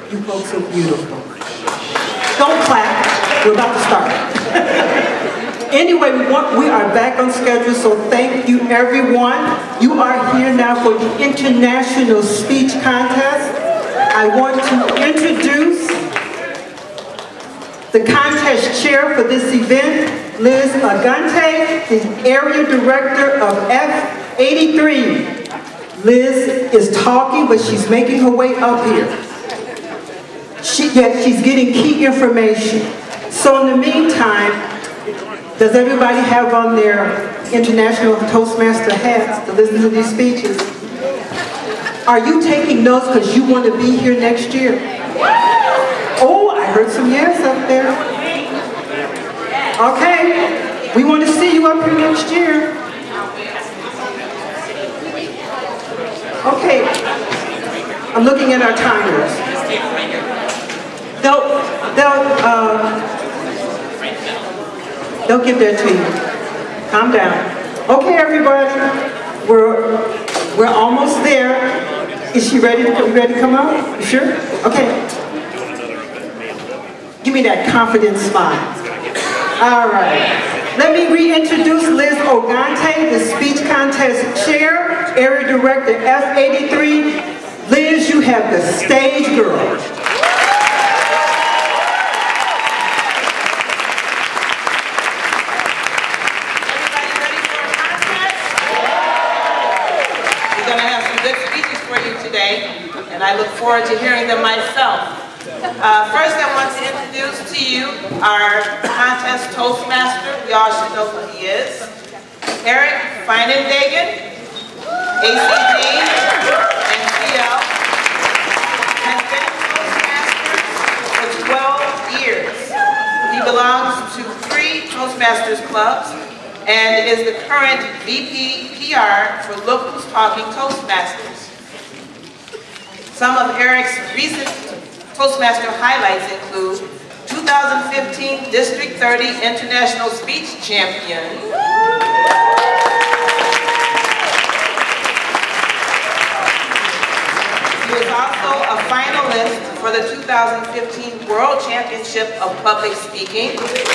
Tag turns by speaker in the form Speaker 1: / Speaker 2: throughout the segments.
Speaker 1: You folks are beautiful. Don't clap. We're about to start. Anyway, we are back on schedule, so thank you, everyone. You are here now for the International Speech Contest. I want to introduce the contest chair for this event, Liz Agante, the area director of F83. Liz is talking, but she's making her way up here. She's getting key information. So in the meantime, does everybody have on their International Toastmaster hats to listen to these speeches? Are you taking notes because you want to be here next year? Oh, I heard some yes up there. Okay, we want to see you up here next year. Okay, I'm looking at our timers. They'll give that to you. Calm down. Okay, everybody, we're almost there. Is she ready? Are you ready to come out? You sure? Okay. Give me that confident smile. All right. Let me reintroduce Liz Ogante, the speech contest chair, area director F83. Liz, you have the stage, girl.
Speaker 2: And I look forward to hearing them myself. First, I want to introduce to you our contest Toastmaster. We all should know who he is. Eric Feinendagen, ACD and CL, has been Toastmaster for 12 years. He belongs to 3 Toastmasters clubs and is the current VP PR for Look Who's Talking Toastmasters. Some of Eric's recent Toastmaster highlights include 2015 District 30 International Speech Champion, he was also a finalist for the 2015 World Championship of Public Speaking,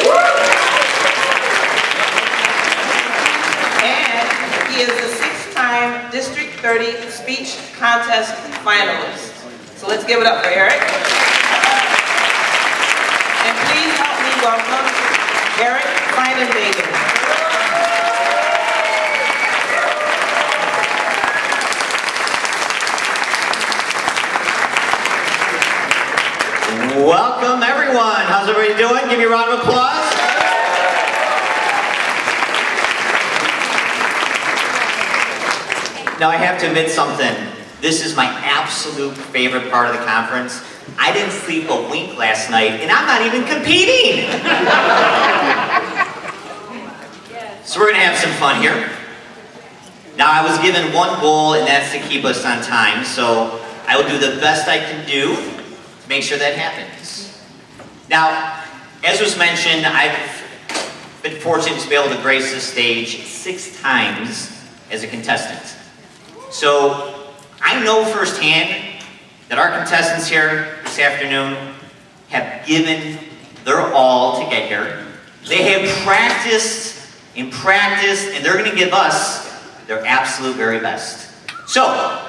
Speaker 2: and he is the 6-time District 30 Speech Contest finalist. So let's give it up for Eric. And please help me welcome Eric Feinendagen.
Speaker 3: Welcome everyone. How's everybody doing? Give me a round of applause. Now I have to admit something. This is my absolute favorite part of the conference. I didn't sleep a wink last night, and I'm not even competing! So we're gonna have some fun here. Now I was given one goal, and that's to keep us on time, so I will do the best I can do to make sure that happens. Now, as was mentioned, I've been fortunate to be able to grace this stage 6 times as a contestant. So, I know firsthand that our contestants here this afternoon have given their all to get here. They have practiced and practiced, and they're going to give us their absolute very best. So,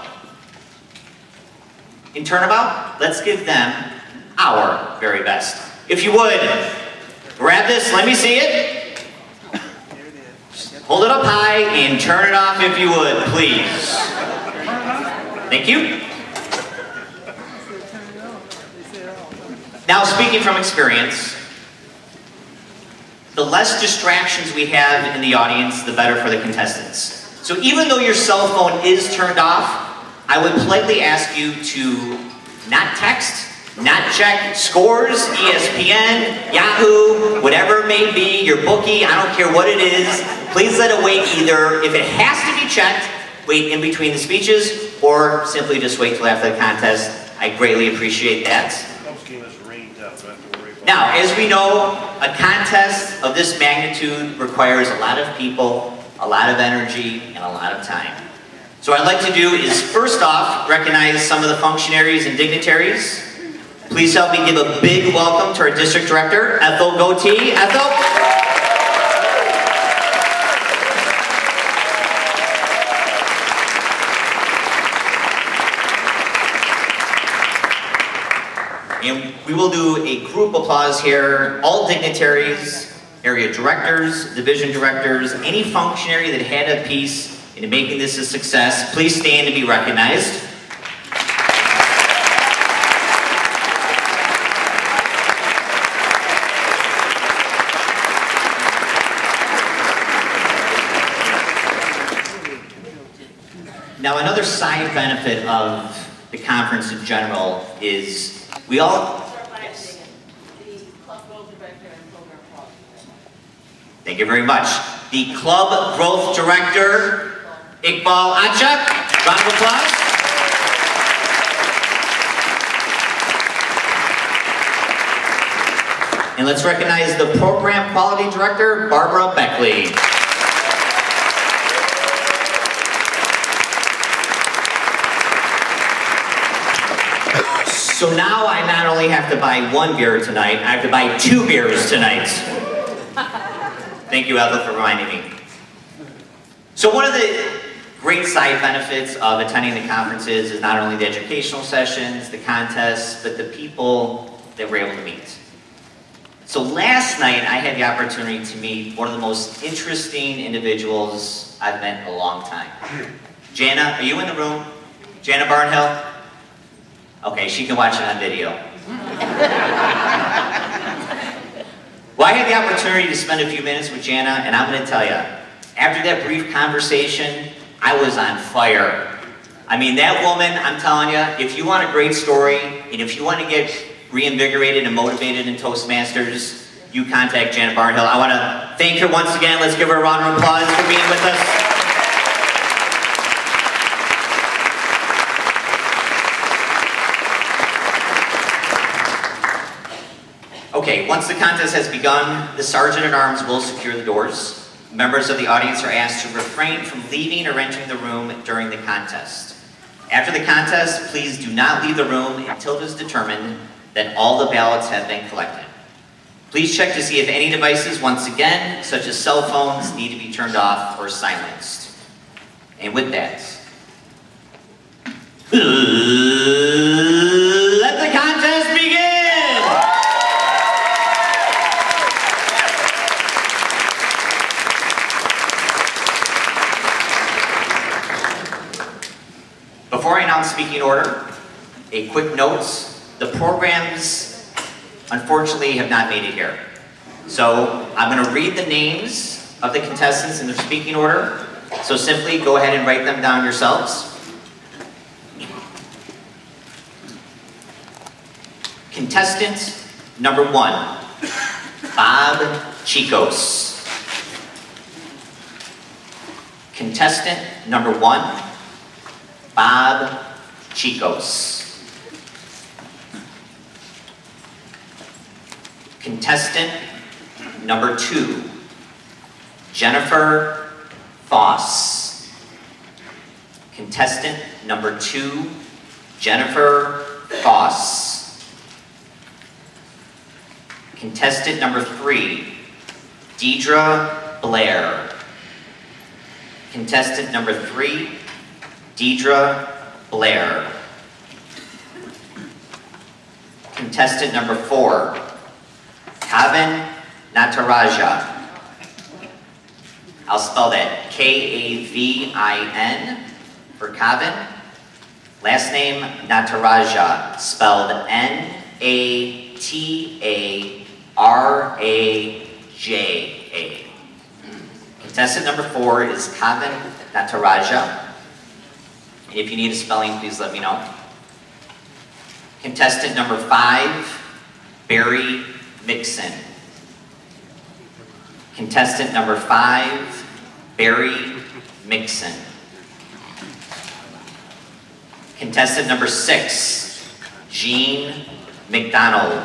Speaker 3: in turnabout, let's give them our very best. If you would, grab this, let me see it. Hold it up high and turn it off if you would, please. Thank you. Now, speaking from experience, the less distractions we have in the audience, the better for the contestants. So even though your cell phone is turned off, I would politely ask you to not text, not check scores, ESPN, Yahoo, whatever it may be, your bookie, I don't care what it is. Please let it wait either. If it has to be checked, wait in between the speeches, or simply just wait till after the contest. I greatly appreciate that. Now, as we know, a contest of this magnitude requires a lot of people, a lot of energy, and a lot of time. So what I'd like to do is, first off, recognize some of the functionaries and dignitaries. Please help me give a big welcome to our district director, Ethel Goatee. Ethel. And we will do a group applause here. All dignitaries, area directors, division directors, any functionary that had a piece in making this a success, please stand and be recognized. Now, another side benefit of the conference in general is we all... Yes. Thank you very much. The Club Growth Director, Iqbal Achak. Round of applause. And let's recognize the Program Quality Director, Barbara Beckley. So now I not only have to buy one beer tonight, I have to buy 2 beers tonight. Thank you, Ethel, for reminding me. So one of the great side benefits of attending the conferences is not only the educational sessions, the contests, but the people that we're able to meet. So last night, I had the opportunity to meet one of the most interesting individuals I've met in a long time. Jana, are you in the room? Jana Barnhill? Okay, she can watch it on video. Well, I had the opportunity to spend a few minutes with Jana, and I'm going to tell you, after that brief conversation, I was on fire. I mean, that woman, I'm telling you, if you want a great story, and if you want to get reinvigorated and motivated in Toastmasters, you contact Jana Barnhill. I want to thank her once again. Let's give her a round of applause for being with us. Okay, once the contest has begun, the Sergeant-at-Arms will secure the doors. Members of the audience are asked to refrain from leaving or entering the room during the contest. After the contest, please do not leave the room until it is determined that all the ballots have been collected. Please check to see if any devices, once again, such as cell phones, need to be turned off or silenced. And with that, let the contest begin! Before I announce speaking order, a quick note. The programs, unfortunately, have not made it here. So I'm going to read the names of the contestants in their speaking order. So simply go ahead and write them down yourselves. Contestant number 1, Bob Chicos. Contestant number 1, Bob Chicos. Contestant number 2, Jennifer Foss. Contestant number 2, Jennifer Foss. Contestant number 3, Deidre Blair. Contestant number 3, Deidre Blair. Contestant number 4, Kavin Nataraja. I'll spell that K-A-V-I-N for Kavin. Last name Nataraja, spelled N-A-T-A-R-A-J-A. Contestant number 4 is Kavin Nataraja. And if you need a spelling, please let me know. Contestant number 5, Barry Mixon. Contestant number 5, Barry Mixon. Contestant number 6, Jean McDonald.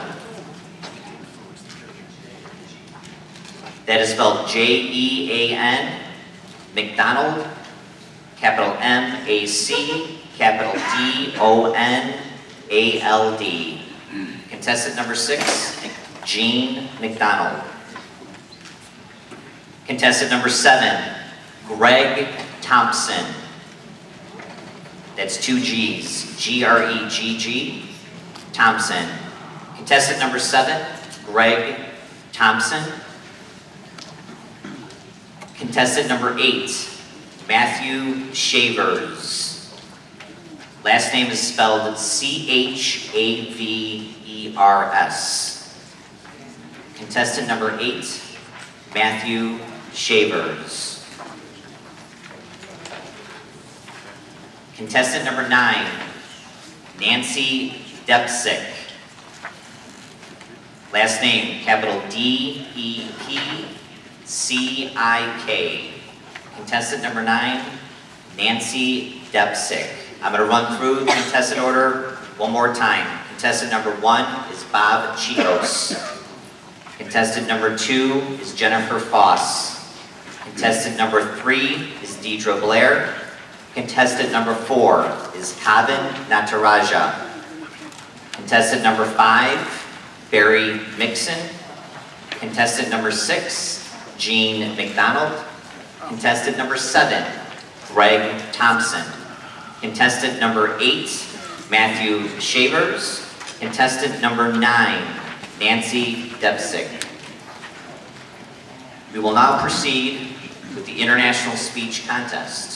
Speaker 3: That is spelled J-E-A-N, McDonald, capital M-A-C, capital D-O-N-A-L-D. Contestant number 6, Jean McDonald. Contestant number 7, Greg Thompson. That's 2 G's, G-R-E-G-G, Thompson. Contestant number 7, Greg Thompson. Contestant number 8, Matthew Shavers. Last name is spelled C-H-A-V-E-R-S. Contestant number 8, Matthew Shavers. Contestant number 9, Nancy Depsick. Last name, capital D-E-P-C-I-K. Contestant number 9, Nancy Depsick. I'm going to run through the contestant order one more time. Contestant number 1 is Bob Chicos. Contestant number 2 is Jennifer Foss. Contestant number 3 is Deidre Blair. Contestant number 4 is Kavin Nataraja. Contestant number 5, Barry Mixon. Contestant number 6, Jean McDonald. Contestant number 7, Greg Thompson. Contestant number 8, Matthew Shavers. Contestant number 9, Nancy Depsick. We will now proceed with the International Speech Contest.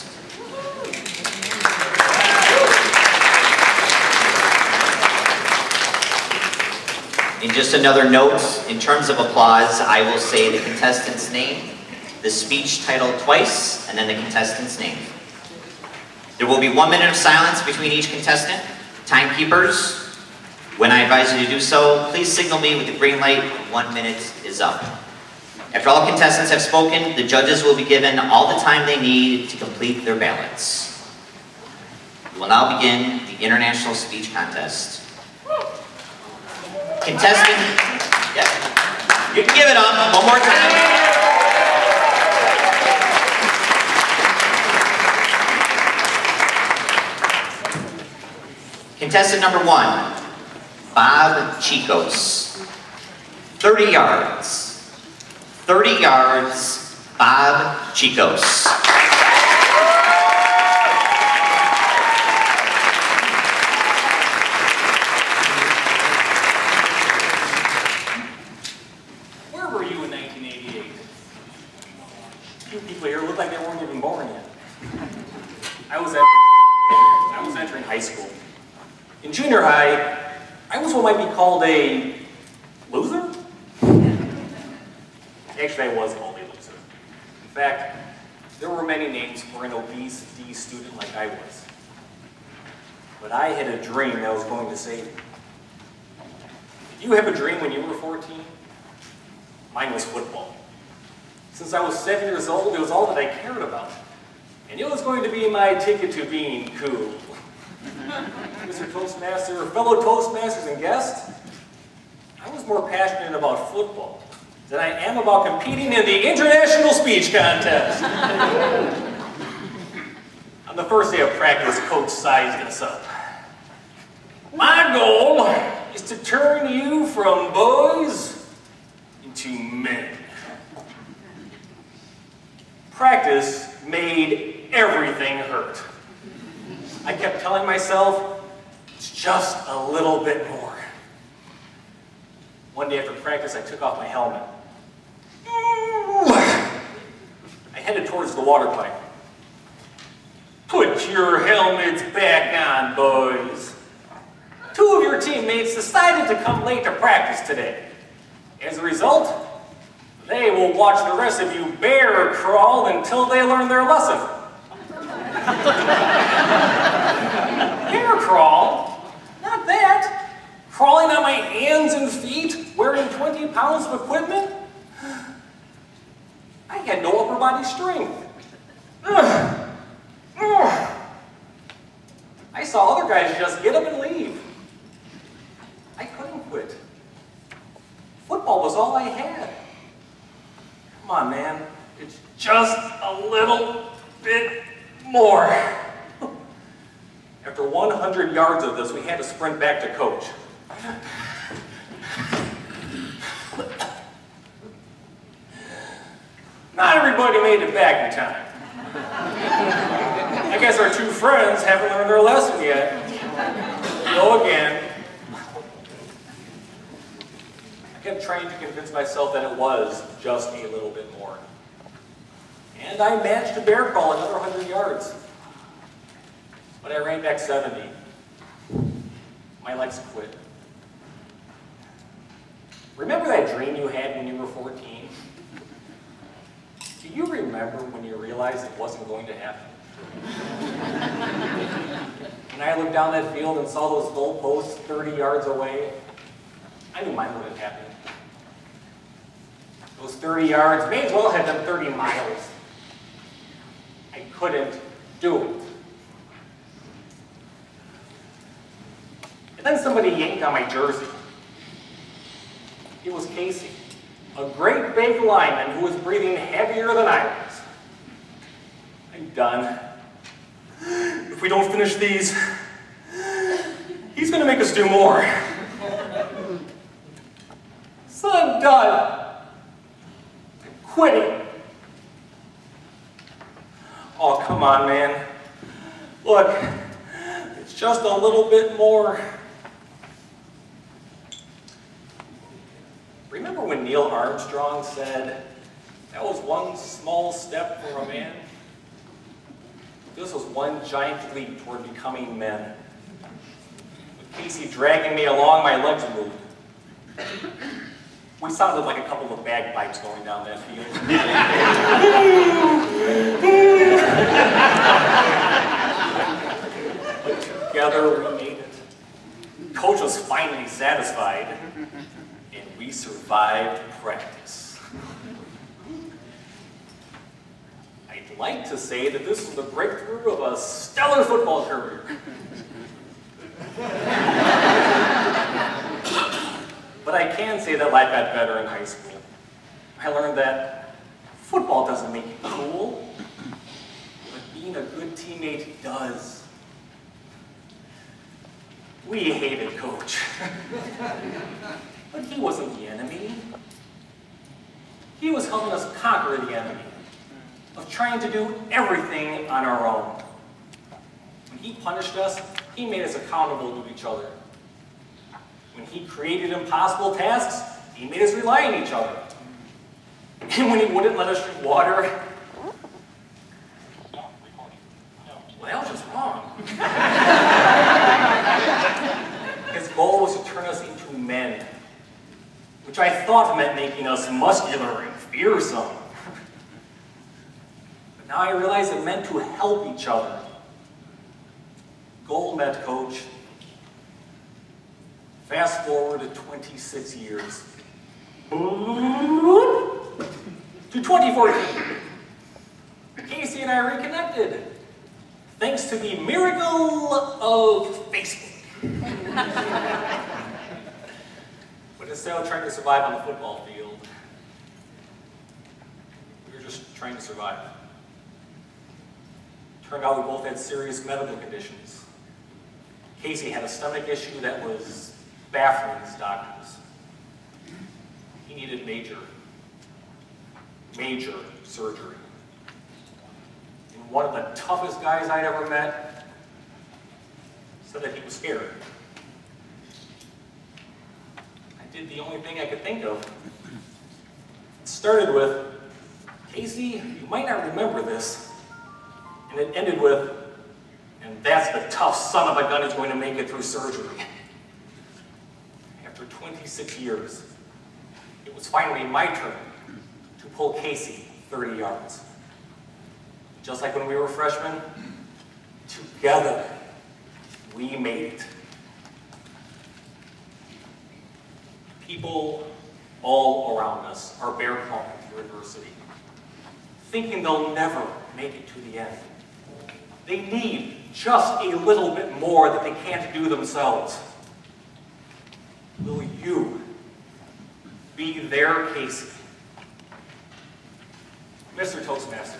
Speaker 3: And just another note, in terms of applause, I will say the contestant's name, the speech title twice, and then the contestant's name. There will be 1 minute of silence between each contestant. Timekeepers, when I advise you to do so, please signal me with the green light when 1 minute is up. After all contestants have spoken, the judges will be given all the time they need to complete their ballots. We will now begin the International Speech Contest. Contestant, yeah, you can give it up one more time. Contestant number 1, Bob Chicos. 30 yards. 30 yards, Bob Chicos.
Speaker 4: In junior high, I was what might be called a loser? Actually, I was called a loser. In fact, there were many names for an obese D student like I was. But I had a dream that was going to save me. Did you have a dream when you were 14? Mine was football. Since I was 7 years old, it was all that I cared about. And it was going to be my ticket to being cool. Mr. Toastmaster, fellow Toastmasters and guests, I was more passionate about football than I am about competing in the International Speech Contest. On the first day of practice, Coach sized us up. My goal is to turn you from boys into men. Practice made everything hurt. I kept telling myself, it's just a little bit more. One day after practice, I took off my helmet. I headed towards the water pipe. Put your helmets back on, boys. 2 of your teammates decided to come late to practice today. As a result, they will watch the rest of you bear crawl until they learn their lesson. Bear crawl? Not that. Crawling on my hands and feet, wearing 20 pounds of equipment? I had no upper body strength. I saw other guys just get up and leave. I couldn't quit. Football was all I had. Come on, man. It's just a little bit more. After 100 yards of this, we had to sprint back to coach. Not everybody made it back in time. I guess our two friends haven't learned their lesson yet. Go again. I kept trying to convince myself that it was just a little bit more. And I managed to bear crawl another 100 yards. But I ran back 70. My legs quit. Remember that dream you had when you were 14? Do you remember when you realized it wasn't going to happen? When I looked down that field and saw those goalposts 30 yards away, I knew mine wouldn't happen. Those 30 yards may as well have been 30 miles. I couldn't do it. And then somebody yanked on my jersey. It was Casey, a great big lineman who was breathing heavier than I was. I'm done. If we don't finish these, he's going to make us do more. So I'm done. I'm quitting. Oh, come on, man. Look, it's just a little bit more. Remember when Neil Armstrong said, that was one small step for a man? This was one giant leap toward becoming men. With Casey dragging me along, my legs moved. We sounded like a couple of bagpipes going down that field. But together we made it. Coach was finally satisfied, and we survived practice. I'd like to say that this was the breakthrough of a stellar football career. But I can say that life got better in high school. I learned that football doesn't make you cool, but being a good teammate does. We hated Coach. But he wasn't the enemy. He was helping us conquer the enemy of trying to do everything on our own. When he punished us, he made us accountable to each other. When he created impossible tasks, he made us rely on each other. And when he wouldn't let us drink water, well, that was just wrong. His goal was to turn us into men, which I thought meant making us muscular and fearsome. But now I realize it meant to help each other. Goal met, Coach. Fast forward to 26 years. To 2014. Casey and I reconnected, thanks to the miracle of Facebook. But instead of trying to survive on the football field, we were just trying to survive. Turned out we both had serious medical conditions. Casey had a stomach issue that was baffling his doctors. He needed major surgery. And one of the toughest guys I'd ever met said that he was scared. I did the only thing I could think of. It started with, Casey, you might not remember this. And it ended with, and that's the tough son of a gun who's going to make it through surgery. After 26 years, it was finally my turn to pull Casey 30 yards. Just like when we were freshmen, together, we made it. People all around us are bear crawling through adversity, thinking they'll never make it to the end. They need just a little bit more that they can't do themselves. Will you be their Casey? Mr. Toastmaster.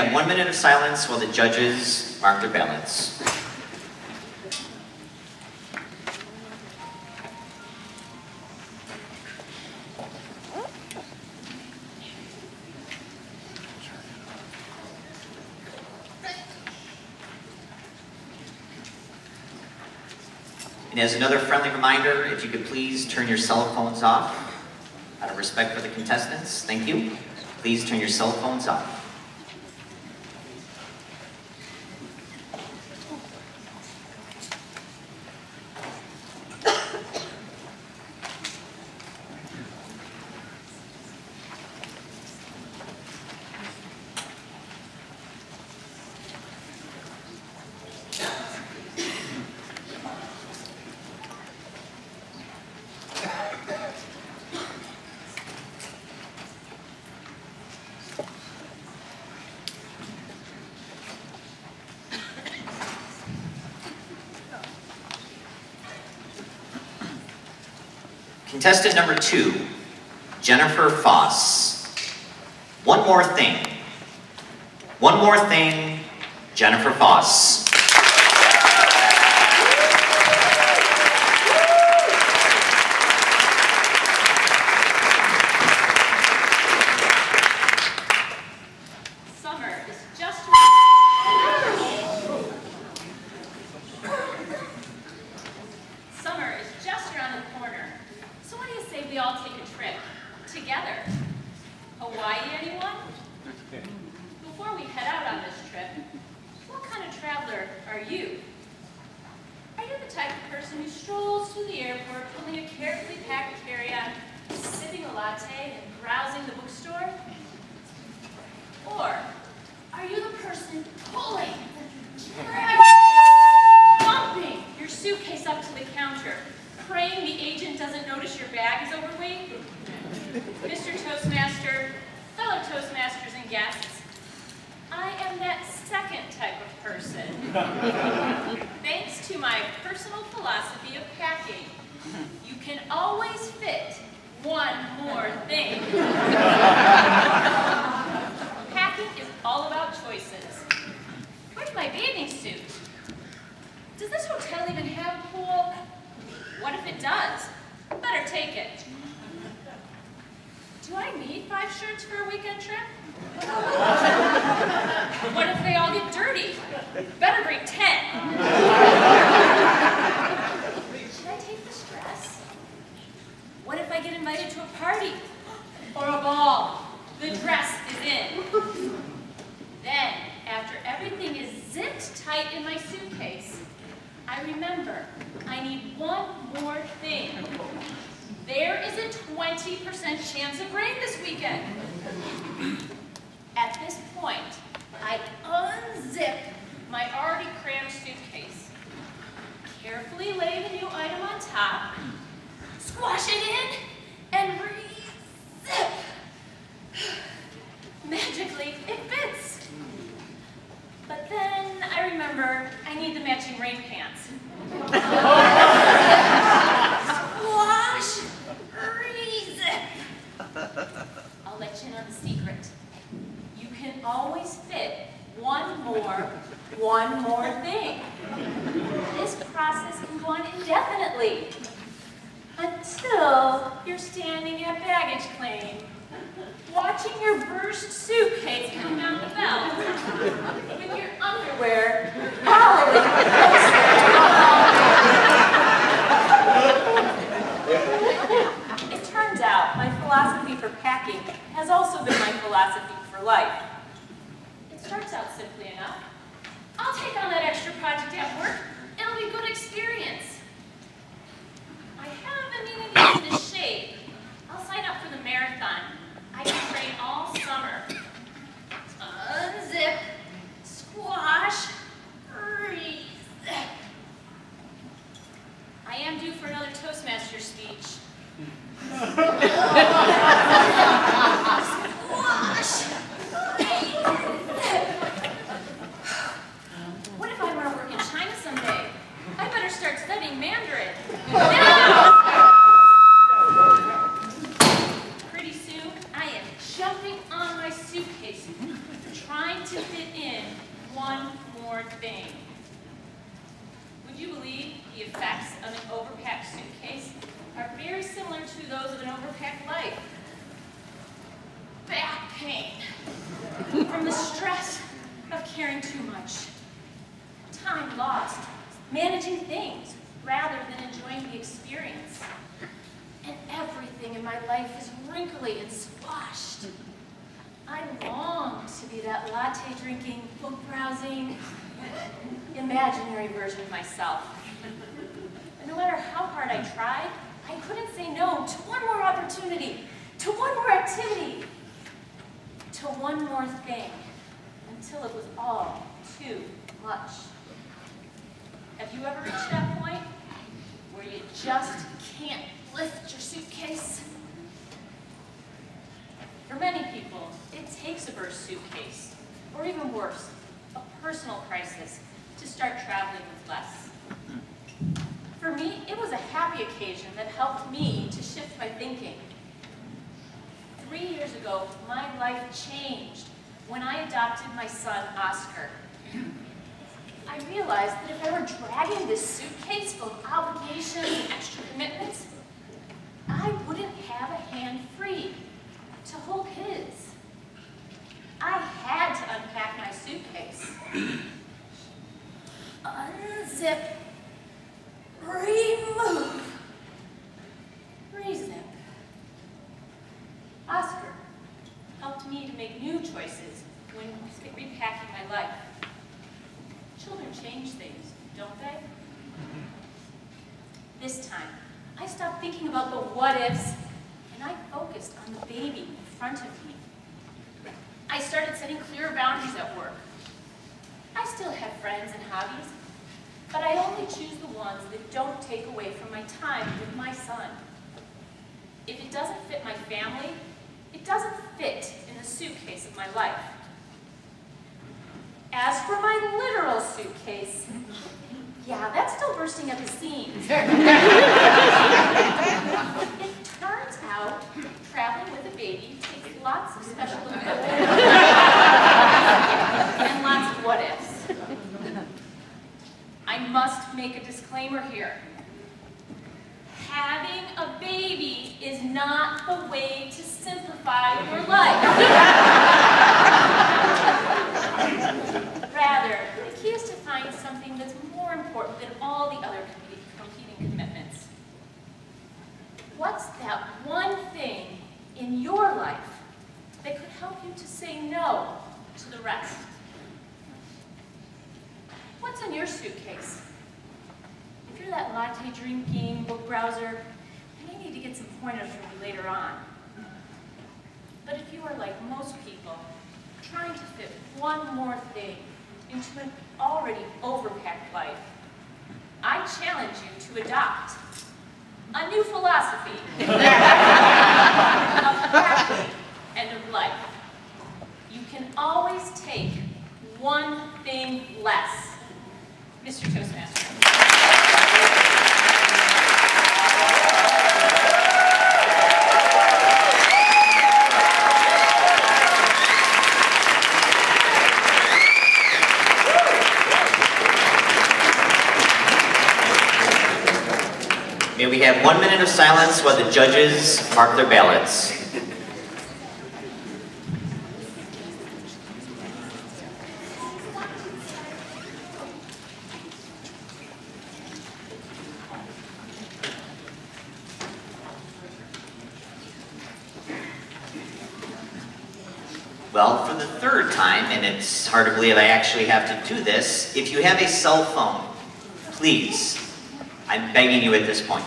Speaker 3: have 1 minute of silence while the judges mark their ballots. And as another friendly reminder, if you could please turn your cell phones off out of respect for the contestants. Thank you. Please turn your cell phones off. Contestant number 2, Jennifer Foss. One more thing. One more thing, Jennifer Foss.
Speaker 5: Summer is just around the corner. So what do you say we all take a trip together? Hawaii, anyone? Before we head out on this trip, what kind of traveler are you? Are you the type of person who strolls through the airport holding a carefully packed carry-on, sipping a latte and browsing the bookstore? Or are you the person pulling, dragging, bumping your suitcase up to the counter, praying the agent doesn't notice your bag is overweight? Mr. Toastmaster, fellow Toastmasters and guests, I am that second type of person. Thanks to my personal philosophy of packing, you can always fit one more thing. Packing is all about choices. Where's my bathing suit? Does this hotel even have a pool? What if it does? Better take it. Do I need 5 shirts for a weekend trip? What if they all get dirty? Better bring 10. Should I take this dress? What if I get invited to a party or a ball? The dress is in. Then, after everything is zipped tight in my suitcase, I remember I need one more thing. There is a 20% chance of rain this weekend. At this point, I unzip my already crammed suitcase, carefully lay the new item on top, squash it in, and re-zip. Magically, it fits. But then I remember I need the matching rain pants. Squash, re-zip. I'll let you know the secret. You can always fit one more thing. This process can go on indefinitely until you're standing at baggage claim, watching your burst suitcase come down the belt with your underwear following. It turns out my philosophy for packing has also been my philosophy for life. It starts out simply enough. I'll take on that extra project at work. It'll be a good experience. I haven't even gotten into shape. I'll sign up for the marathon. I can train all summer. Unzip, squash, re-zip. I am due for another Toastmaster speech. Squash, re-zip. What if I want to work in China someday? I better start studying Mandarin. Now! Pretty soon, I am jumping on my suitcase, trying to fit life. Back pain from the stress of caring too much. Time lost managing things rather than enjoying the experience. And everything in my life is wrinkly and squashed. I long to be that latte-drinking, book-browsing, imaginary version of myself. But no matter how hard I tried, I couldn't say no to one more opportunity, to one more activity, to one more thing, until it was all too much. Have you ever reached that point where you just can't lift your suitcase? For many people, it takes a burst suitcase, or even worse, a personal crisis, to start traveling with less. For me, it was a happy occasion that helped me to shift my thinking. 3 years ago, my life changed when I adopted my son, Oscar. I realized that if I were dragging this suitcase full of obligations and extra commitments, I wouldn't have a hand free to hold his. I had to unpack my suitcase. Unzip, remove, rezip. Oscar helped me to make new choices when repacking my life. Children change things, don't they? This time, I stopped thinking about the what-ifs, and I focused on the baby in front of me. I started setting clearer boundaries at work. I still have friends and hobbies, but I only choose the ones that don't take away from my time with my son. If it doesn't fit my family, it doesn't fit in the suitcase of my life. As for my literal suitcase, yeah, that's still bursting at the seams. It turns out traveling with a baby takes lots of special equipment and lots of what-ifs. I must make a disclaimer here. Having a baby is not the way to simplify your life. Rather, the key is to find something that's more important than all the other competing commitments. What's that one thing in your life that could help you to say no to the rest? What's in your suitcase? If you're that latte drinking book browser, I may need to get some pointers from you later on. But if you are like most people, trying to fit one more thing into an already overpacked life, I challenge you to adopt a new philosophy of happy and of life. You can always take one thing less. Mr. Toastmaster.
Speaker 3: May we have 1 minute of silence while the judges mark their ballots. Well, for the third time, and it's hard to believe I actually have to do this, if you have a cell phone, please, I'm begging you at this point,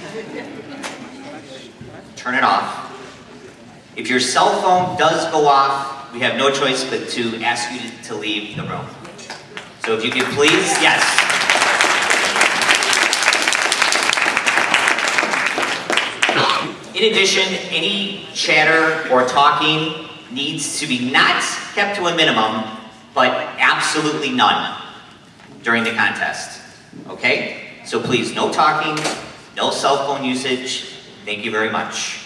Speaker 3: turn it off. If your cell phone does go off, we have no choice but to ask you to leave the room. So if you could please, yes. In addition, any chatter or talking needs to be not kept to a minimum, but absolutely none during the contest. Okay? So please, no talking, no cell phone usage. Thank you very much.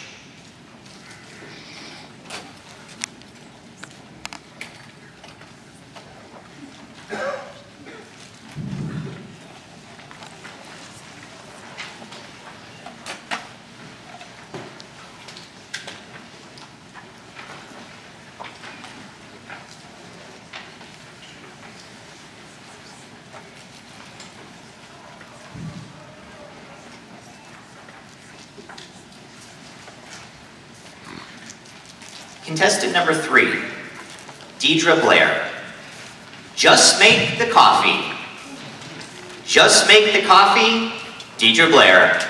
Speaker 3: Contestant number 3, Deidre Blair. Just make the coffee. Just make the coffee, Deidre Blair.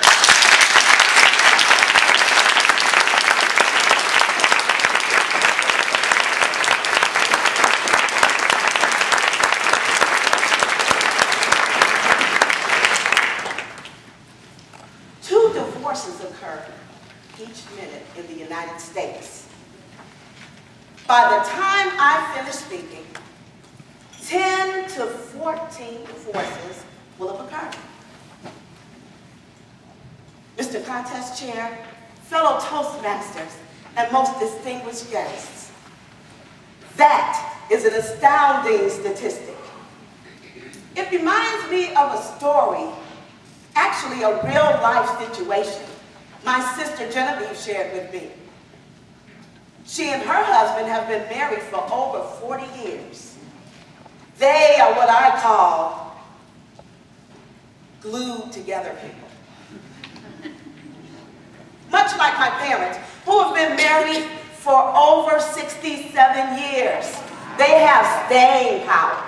Speaker 6: Two divorces occur each minute in the United States. By the time I finish speaking, 10 to 14 divorces will have occurred. Mr. Contest Chair, fellow Toastmasters, and most distinguished guests, that is an astounding statistic. It reminds me of a story, actually a real-life situation, my sister Genevieve shared with me. She and her husband have been married for over 40 years. They are what I call glued together people. Much like my parents, who have been married for over 67 years. They have staying power.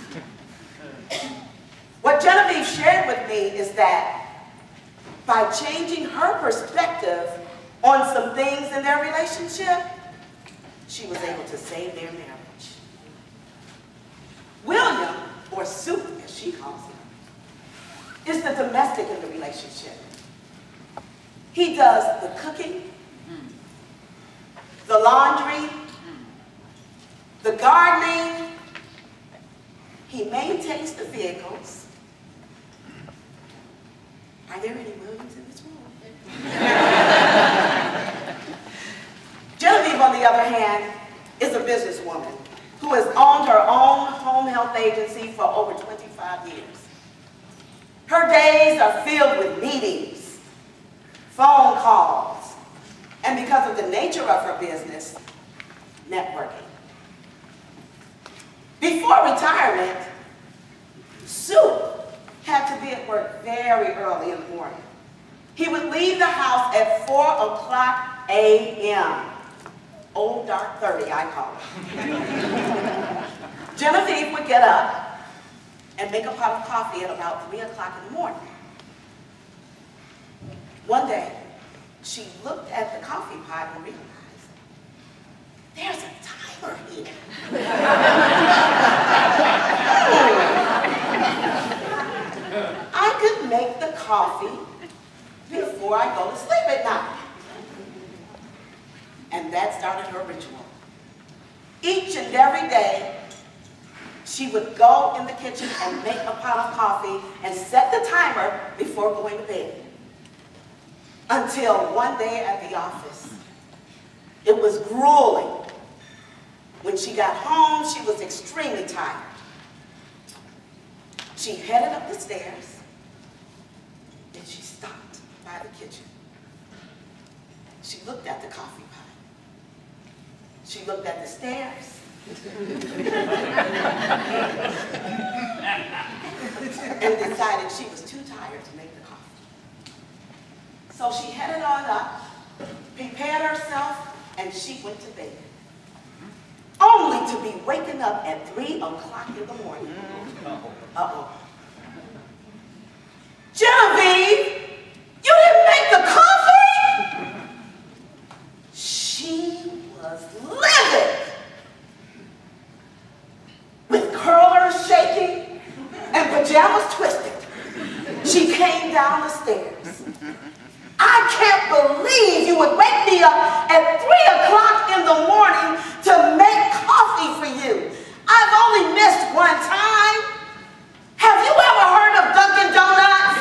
Speaker 6: What Genevieve shared with me is that by changing her perspective on some things in their relationship, she was able to save their marriage. William, or Soup as she calls him, is the domestic in the relationship. He does the cooking, the laundry, the gardening. He maintains the vehicles. Are there any Williams in this room? Genevieve, on the other hand, is a businesswoman who has owned her own home health agency for over 25 years. Her days are filled with meetings, phone calls, and because of the nature of her business, networking. Before retirement, Soup had to be at work very early in the morning. He would leave the house at 4 o'clock a.m. Old dark 30, I call it. Genevieve would get up and make a pot of coffee at about 3 o'clock in the morning. One day, she looked at the coffee pot and realized, there's a timer here. I could make the coffee before I go to sleep at night. And that started her ritual. Each and every day, she would go in the kitchen and make a pot of coffee and set the timer before going to bed. Until one day at the office, it was grueling. When she got home, she was extremely tired. She headed up the stairs, and she stopped by the kitchen. She looked at the coffee pot. She looked at the stairs. And decided she was too tired to make the coffee. So she headed on up, prepared herself, and she went to bed. Only to be waken up at 3 o'clock in the morning. Uh-oh. Genevieve, you didn't make the coffee? She was livid. With curlers shaking and pajamas twisted, she came down the stairs. I can't believe you would wake me up at 3 o'clock in the morning to make coffee for you. I've only missed one time. Have you ever heard of Dunkin' Donuts?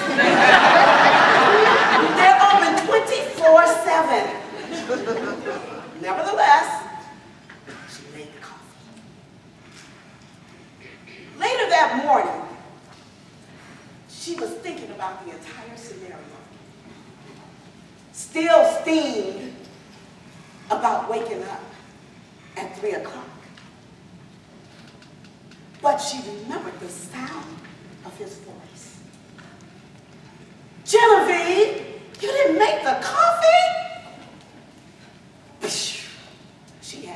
Speaker 6: They're open 24/7. Nevertheless, she made the coffee. Later that morning, she was thinking about the entire scenario. Still steamed about waking up at 3 o'clock. But she remembered the sound of his voice. Genevieve, you didn't make the coffee? She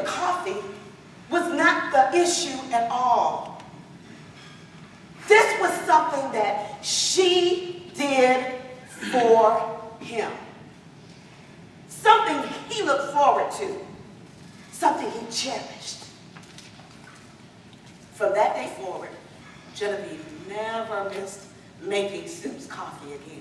Speaker 6: coffee was not the issue at all. This was something that she did for him. Something he looked forward to. Something he cherished. From that day forward, Genevieve never missed making Sue's coffee again.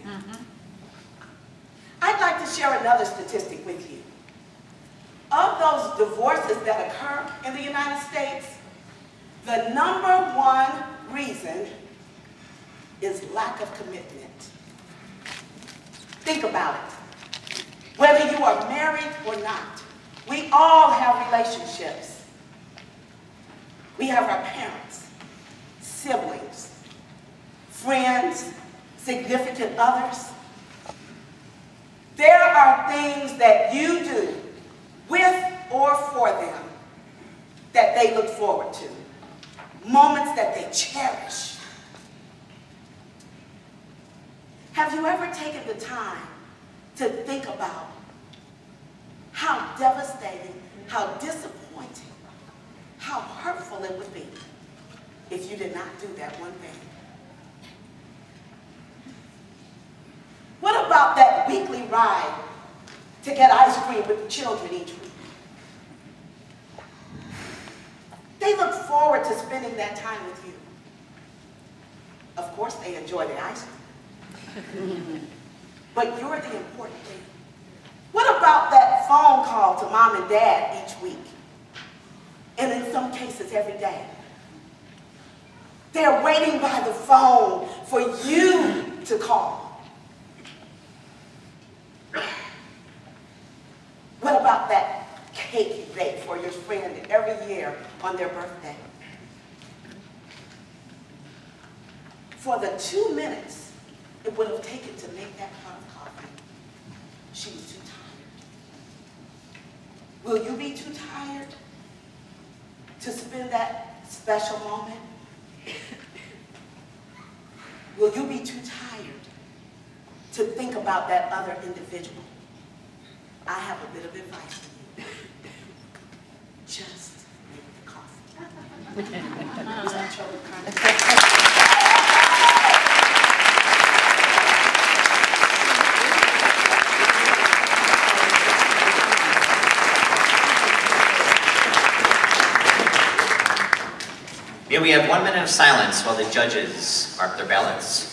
Speaker 6: I'd like to share another statistic with you. Of those divorces that occur in the United States, the #1 reason is lack of commitment. Think about it. Whether you are married or not, we all have relationships. We have our parents, siblings, friends, significant others. There are things that you do with or for them that they look forward to, moments that they cherish. Have you ever taken the time to think about how devastating, how disappointing, how hurtful it would be if you did not do that one thing? What about that weekly ride to get ice cream with the children each week? They look forward to spending that time with you. Of course, they enjoy the ice cream. But you're the important thing. What about that phone call to mom and dad each week? And in some cases, every day. They're waiting by the phone for you to call. What about that cake you bake for your friend every year on their birthday? For the 2 minutes it would have taken to make that pot of coffee, she was too tired. Will you be too tired to spend that special moment? Will you be too tired to think about that other individual? I have a bit of advice for you. Just make the coffee. Is that your kind?
Speaker 3: May we have 1 minute of silence while the judges mark their ballots.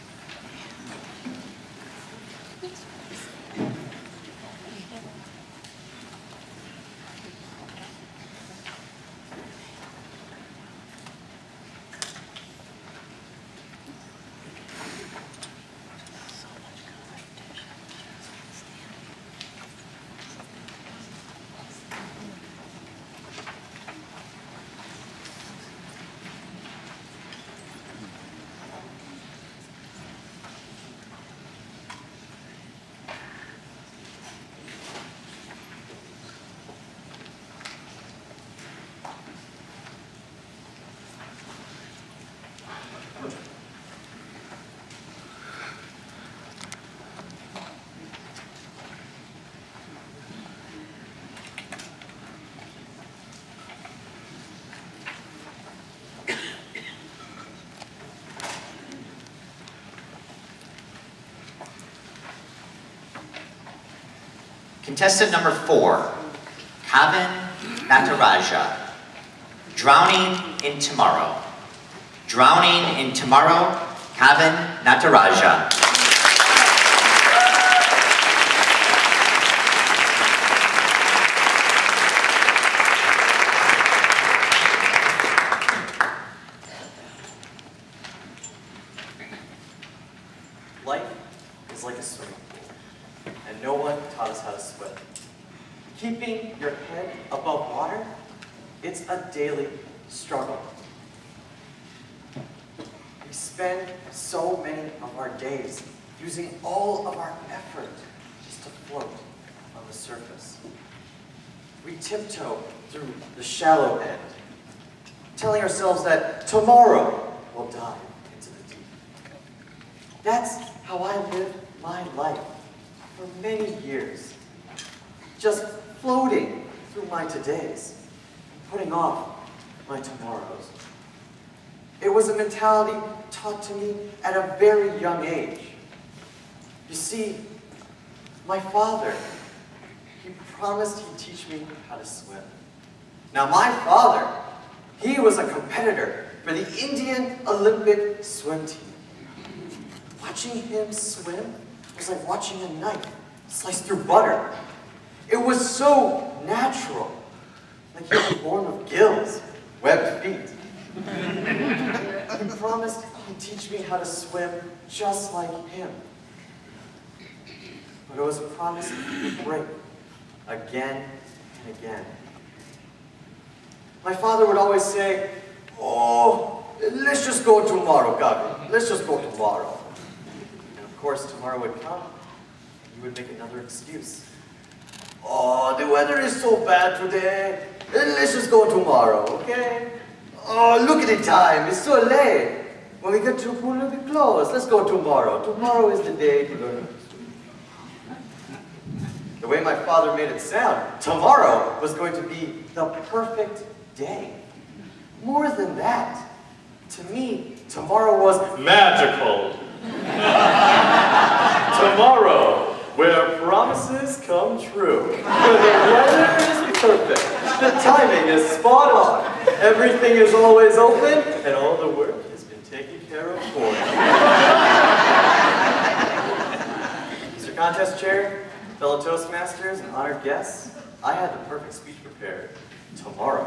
Speaker 3: Contestant number 4, Kavin Nataraja. Drowning in Tomorrow. Drowning in Tomorrow, Kavin Nataraja.
Speaker 7: Life is like a swimming pool, and no one taught us how to swim. Keeping your head above water, it's a daily struggle. We spend so many of our days using all of our effort just to float on the surface. We tiptoe through the shallow end, telling ourselves that tomorrow we'll dive into the deep. That's how I lived my life for many years, just floating through my todays. putting off my tomorrows. It was a mentality taught to me at a very young age. You see, my father, he promised he'd teach me how to swim. Now my father, he was a competitor for the Indian Olympic swim team. Watching him swim was like watching a knife slice through butter. It was so natural, like he was born with gills, webbed feet. He promised he'd teach me how to swim just like him. But it was a promise he would break again and again. My father would always say, "Oh, let's just go tomorrow, Gabi. Let's just go tomorrow." And of course, tomorrow would come, and he would make another excuse. "Oh, the weather is so bad today. Let's just go tomorrow, okay? Oh, look at the time. It's so late. When we get to pool, it'll be closed. Let's go tomorrow. Tomorrow is the day to learn." The way my father made it sound, tomorrow was going to be the perfect day. More than that, to me, tomorrow was magical. Tomorrow, where promises come true. Where the weather is perfect. The timing is spot on. Everything is always open, and all the work has been taken care of for you. Mr. Contest Chair, fellow Toastmasters, and honored guests, I had the perfect speech prepared. Tomorrow.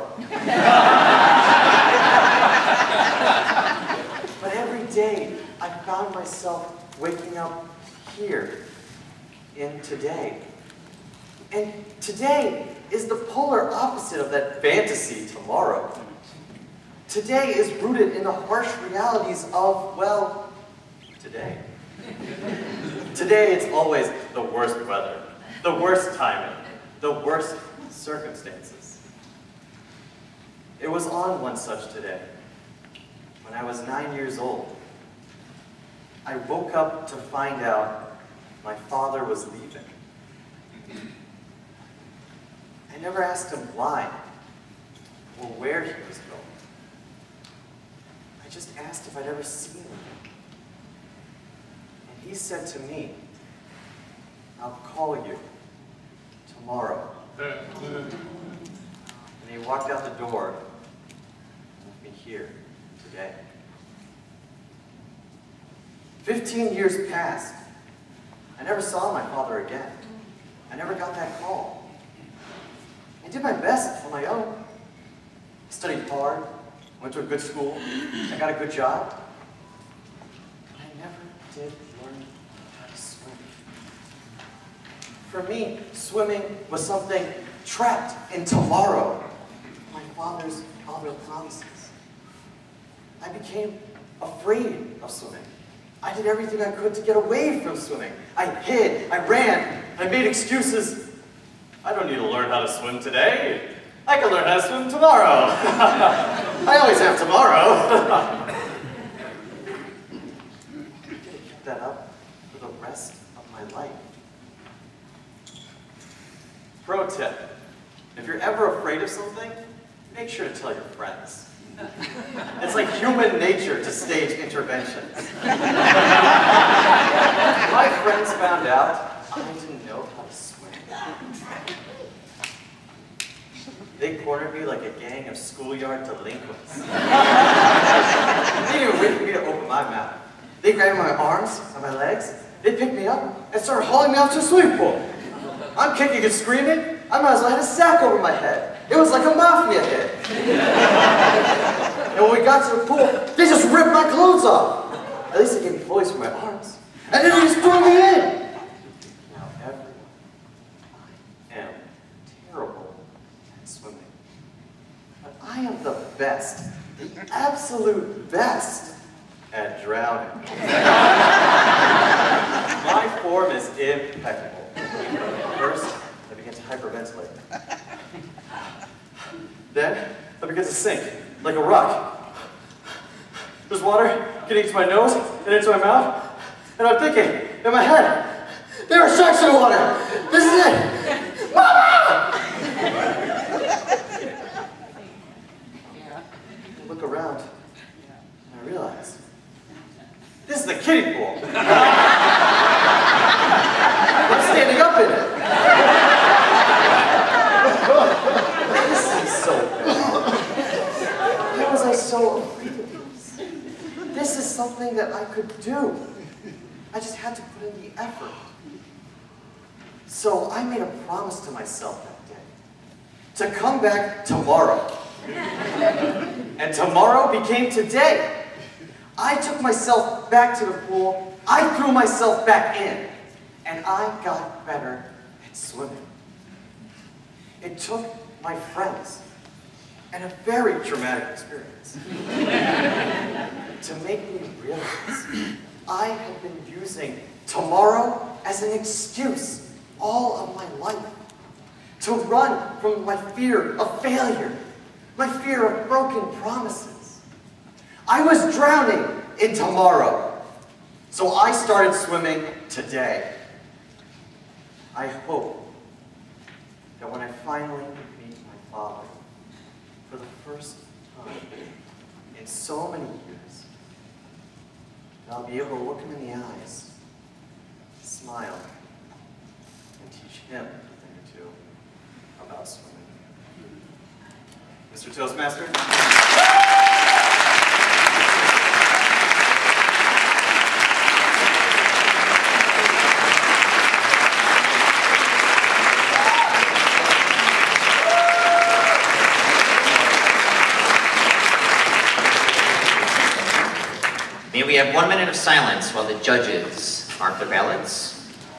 Speaker 7: But every day, I found myself waking up here in today. And today is the polar opposite of that fantasy tomorrow. Today is rooted in the harsh realities of, well, today. Today it's always the worst weather, the worst timing, the worst circumstances. It was on one such today, when I was 9 years old. I woke up to find out my father was leaving. I never asked him why or where he was going. I just asked if I'd ever seen him. And he said to me, "I'll call you tomorrow." And he walked out the door and left me here today. 15 years passed. I never saw my father again. I never got that call. I did my best on my own. I studied hard, went to a good school, I got a good job. But I never did learn how to swim. For me, swimming was something trapped in tomorrow. My father's other promises. I became afraid of swimming. I did everything I could to get away from swimming. I hid, I ran, I made excuses. I don't need to learn how to swim today. I can learn how to swim tomorrow. I always have tomorrow. I'm gonna keep that up for the rest of my life. Pro tip, if you're ever afraid of something, make sure to tell your friends. It's like human nature to stage interventions. My friends found out I didn't know how to swim. They cornered me like a gang of schoolyard delinquents. They didn't even wait for me to open my mouth. They grabbed my arms and my legs, they picked me up and started hauling me out to a swimming pool. I'm kicking and screaming, I might as well have a sack over my head. It was like a mafia hit. And when we got to the pool, they just ripped my clothes off. At least they gave me fleas for my arms. And then they just threw me in. Now everyone, I am terrible at swimming. But I am the best, the absolute best at drowning. My form is impeccable. First, I begin to hyperventilate. Then, I begin to sink, like a rock. There's water getting into my nose and into my mouth, and I'm thinking, in my head, there are sharks in the water! This is it! Mama! look around and I realize this is the kiddie pool. I'm standing up in it. This is so bad. How was I so afraid of this? This is something that I could do. I just had to put in the effort. So I made a promise to myself that day to come back tomorrow. And tomorrow became today. I took myself back to the pool, I threw myself back in, and I got better at swimming. It took my friends and a very traumatic experience to make me realize I had been using tomorrow as an excuse all of my life to run from my fear of failure, my fear of broken promises. I was drowning in tomorrow, so I started swimming today. I hope that when I finally meet my father for the first time in so many years, I'll be able to look him in the eyes, smile, and teach him a thing or two about swimming. Mr. Toastmaster?
Speaker 3: May we have 1 minute of silence while the judges mark their ballots.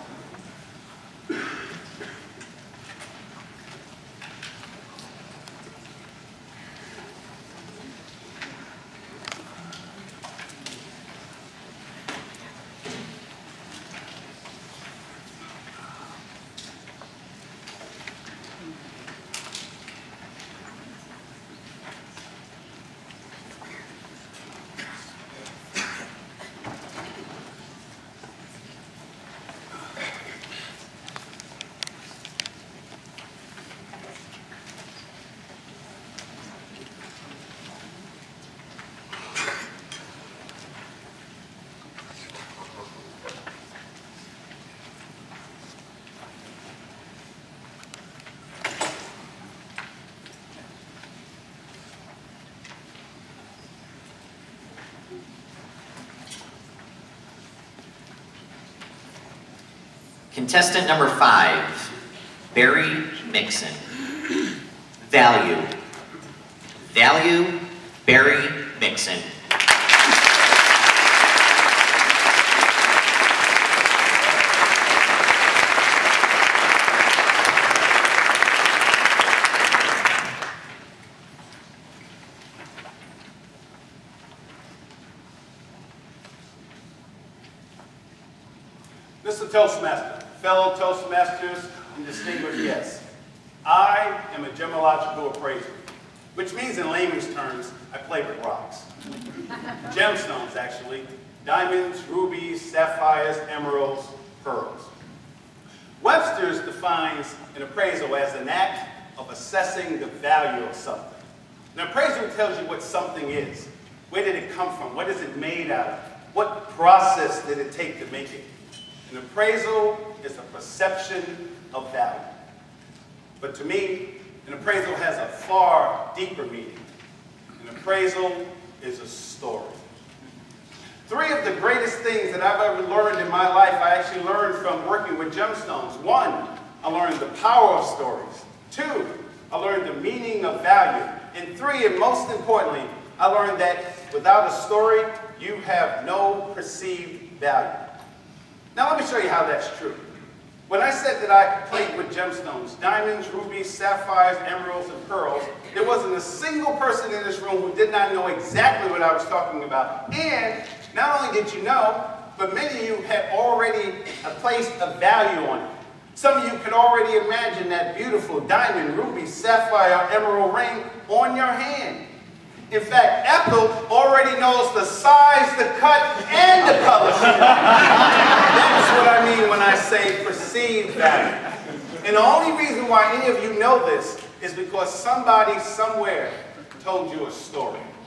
Speaker 3: Contestant number 5, Barry Mixon. Value. Value, Barry Mixon.
Speaker 8: Mr. Toastmaster, fellow Toastmasters, and distinguished guests, I am a gemological appraiser, which means in layman's terms, I play with rocks. Gemstones, actually. Diamonds, rubies, sapphires, emeralds, pearls. Webster's defines an appraisal as an act of assessing the value of something. An appraisal tells you what something is. Where did it come from? What is it made out of? What process did it take to make it? An appraisal is a perception of value. But to me, an appraisal has a far deeper meaning. An appraisal is a story. 3 of the greatest things that I've ever learned in my life, I actually learned from working with gemstones. 1, I learned the power of stories. 2, I learned the meaning of value. And 3, and most importantly, I learned that without a story, you have no perceived value. Now let me show you how that's true. When I said that I played with gemstones, diamonds, rubies, sapphires, emeralds, and pearls, there wasn't a single person in this room who did not know exactly what I was talking about. And not only did you know, but many of you had already placed a value on it. Some of you could already imagine that beautiful diamond, ruby, sapphire, emerald ring on your hand. In fact, Ethel already knows the size, the cut, and the color. That's what I mean when I say perceived value. And the only reason why any of you know this is because somebody somewhere told you a story.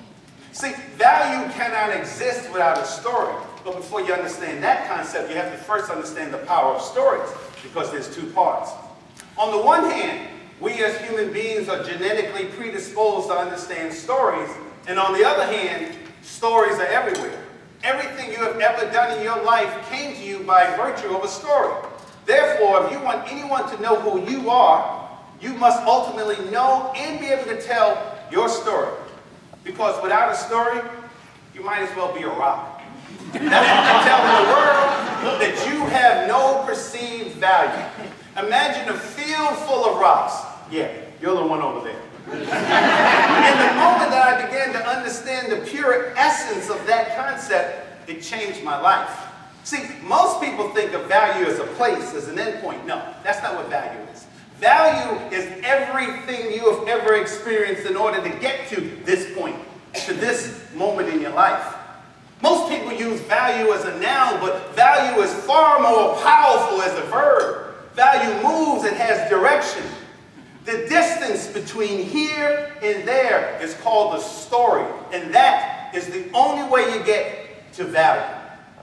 Speaker 8: See, value cannot exist without a story. But before you understand that concept, you have to first understand the power of stories, because there's two parts. On the one hand, we as human beings are genetically predisposed to understand stories, and on the other hand, stories are everywhere. Everything you have ever done in your life came to you by virtue of a story. Therefore, if you want anyone to know who you are, you must ultimately know and be able to tell your story. Because without a story, you might as well be a rock. That's what you tell the world, that you have no perceived value. Imagine a field full of rocks. Yeah, you're the one over there. And the moment that I began to understand the pure essence of that concept, it changed my life. See, most people think of value as a place, as an endpoint. No, that's not what value is. Value is everything you have ever experienced in order to get to this point, to this moment in your life. Most people use value as a noun, but value is far more powerful as a verb. Value moves, it has direction. The distance between here and there is called a story, and that is the only way you get to value.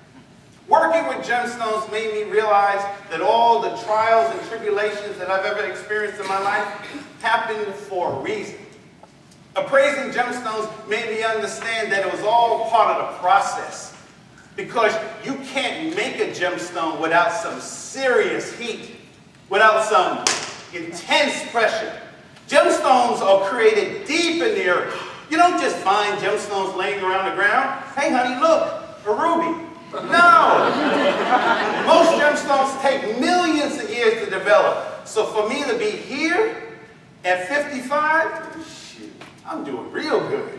Speaker 8: Working with gemstones made me realize that all the trials and tribulations that I've ever experienced in my life happened for a reason. Appraising gemstones made me understand that it was all part of the process, because you can't make a gemstone without some serious heat, without some intense pressure. Gemstones are created deep in the earth. You don't just find gemstones laying around the ground. Hey honey, look, a ruby. No! Most gemstones take millions of years to develop. So for me to be here at 55, shoot, I'm doing real good.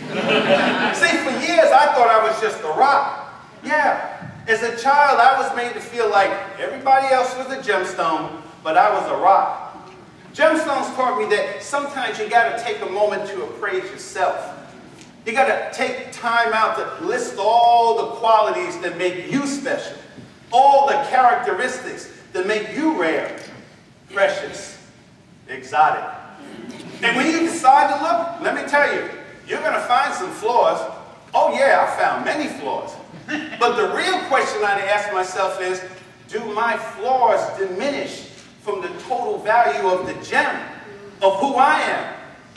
Speaker 8: See, for years I thought I was just a rock. Yeah, as a child I was made to feel like everybody else was a gemstone, but I was a rock. Gemstones taught me that sometimes you got to take a moment to appraise yourself. You got to take time out to list all the qualities that make you special, all the characteristics that make you rare, precious, exotic. And when you decide to look, let me tell you, you're going to find some flaws. Oh yeah, I found many flaws. But the real question I ask myself is, do my flaws diminish from the total value of the gem, of who I am?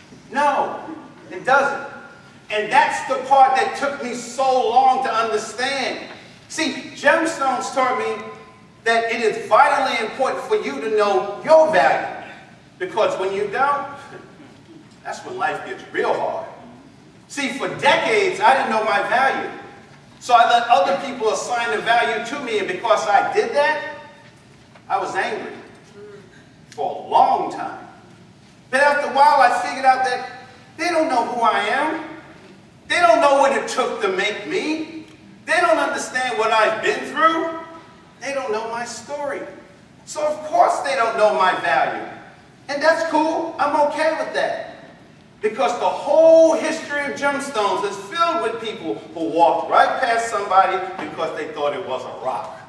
Speaker 8: No, it doesn't. And that's the part that took me so long to understand. See, gemstones taught me that it is vitally important for you to know your value. Because when you don't, that's when life gets real hard. See, for decades, I didn't know my value. So I let other people assign the value to me, and because I did that, I was angry for a long time. But after a while, I figured out that they don't know who I am. They don't know what it took to make me. They don't understand what I've been through. They don't know my story. So of course they don't know my value. And that's cool. I'm okay with that. Because the whole history of gemstones is filled with people who walked right past somebody because they thought it was a rock.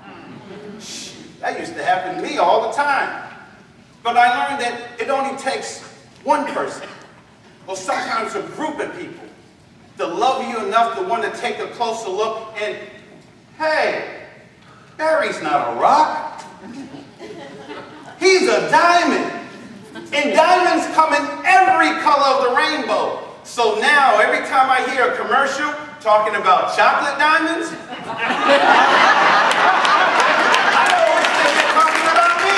Speaker 8: Shoot, that used to happen to me all the time. But I learned that it only takes one person, or sometimes a group of people, to love you enough to want to take a closer look and, hey, Barry's not a rock. He's a diamond. And diamonds come in every color of the rainbow. So now, every time I hear a commercial talking about chocolate diamonds, I always think they're talking about me.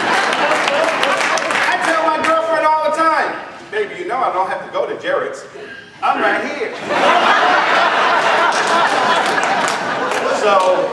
Speaker 8: I tell my girlfriend all the time, baby, you know I don't have to go to Jared's. I'm right here. So,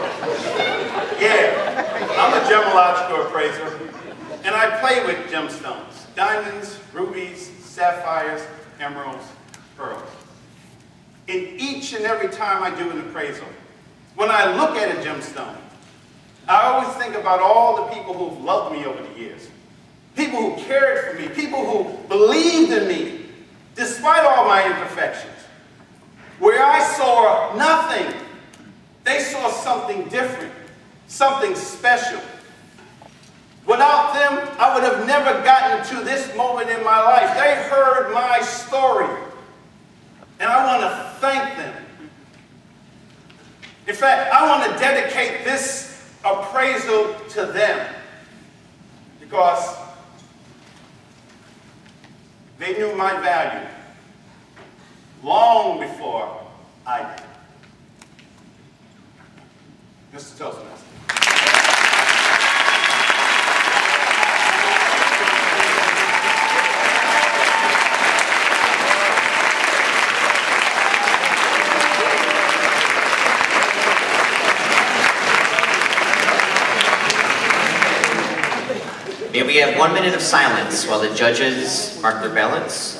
Speaker 8: yeah, I'm a gemological appraiser, and I play with gemstones. Diamonds, rubies, sapphires, emeralds, pearls. And each and every time I do an appraisal, when I look at a gemstone, I always think about all the people who've loved me over the years. People who cared for me, people who believed in me, despite all my imperfections. Where I saw nothing, they saw something different, something special. Without them, I would have never gotten to this moment in my life. They heard my story. And I want to thank them. In fact, I want to dedicate this appraisal to them because they knew my value long before I did. Mr. Toastmaster.
Speaker 3: May we have 1 minute of silence while the judges mark their ballots?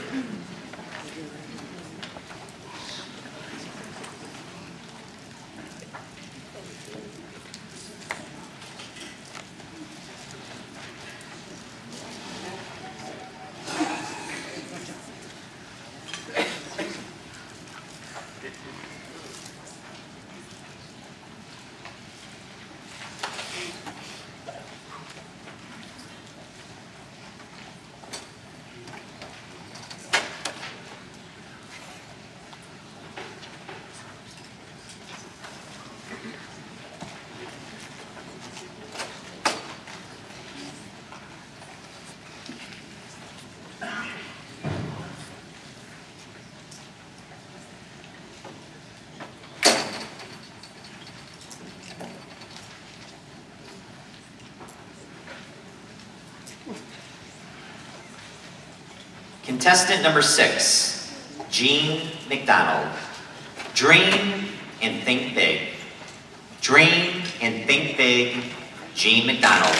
Speaker 3: Contestant number 6, Jean McDonald. Dream and think big. Dream and think big, Jean McDonald.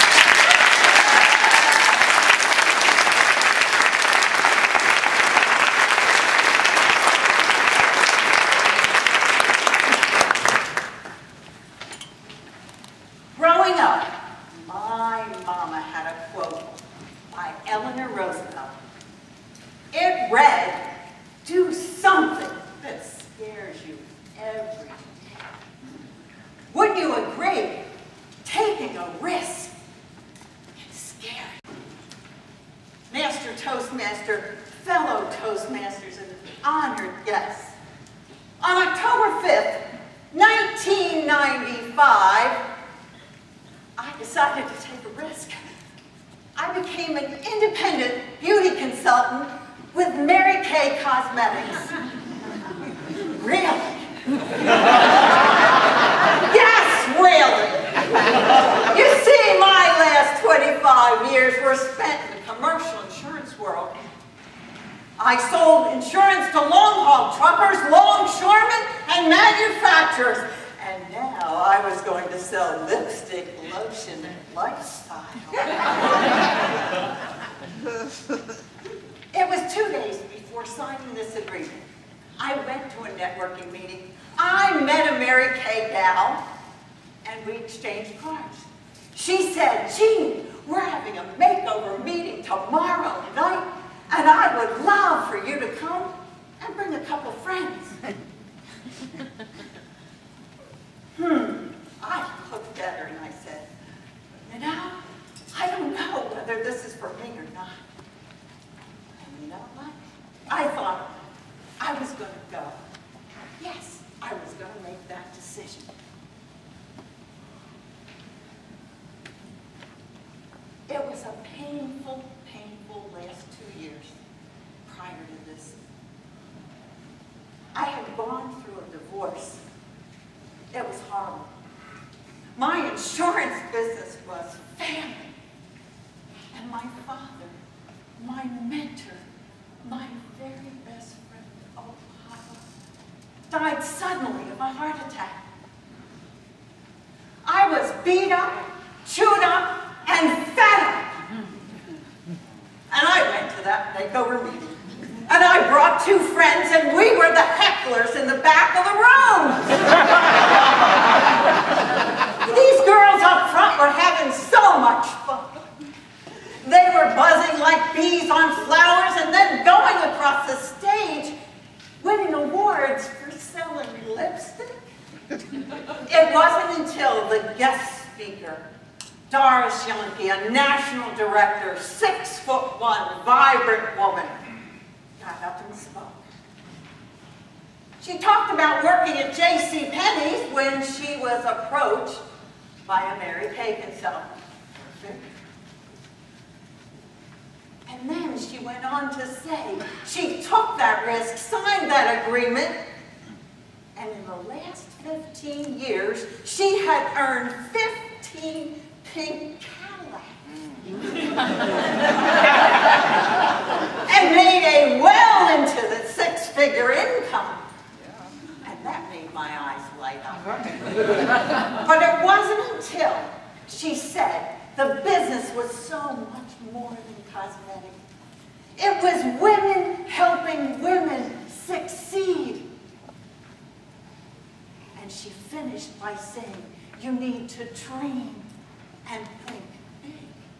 Speaker 9: Growing up, my mama had a quote by Eleanor Roosevelt. It read, "Do something that scares you every day." Would you agree? Taking a risk is scary. Master Toastmaster, fellow Toastmasters, and honored guests. On October 5th, 1995, I decided to take a risk. I became an independent beauty consultant with Mary Kay Cosmetics. Really? Yes, really. You see, my last 25 years were spent in the commercial insurance world. I sold insurance to long-haul truckers, longshoremen, and manufacturers. And now I was going to sell lipstick, lotion, and lifestyle. It was 2 days before signing this agreement. I went to a networking meeting. I met a Mary Kay gal, and we exchanged cards. She said, "Jean, we're having a makeover meeting tomorrow night, and I would love for you to come and bring a couple friends." I looked at her and I said, "You know, I don't know whether this is for me or not." And you know what? I thought I was going to go. Yes, I was going to make that decision. It was a painful, painful last 2 years prior to this. I had gone through a divorce. It was horrible. My insurance business was failing. And my father, my mentor, my very best friend, oh Papa, died suddenly of a heart attack. I was beat up, chewed up, and fed up. And I went to that makeover meeting. And I brought 2 friends, and we were the hecklers in the back of the room. These girls up front were having so much fun. They were buzzing like bees on flowers and then going across the stage, winning awards for selling lipstick. It wasn't until the guest speaker, Doris Yonke, a national director, 6'1", vibrant woman, got up and spoke. She talked about working at J.C. Penney's when she was approached by a Mary Pagan seller. And then she went on to say she took that risk, signed that agreement, and in the last 15 years, she had earned 15 pink Cadillacs. And made a well into the six-figure income. And that made my eyes light up. But it wasn't until she said the business was so much more than cosmetic. It was women helping women succeed. And she finished by saying, you need to dream and think big.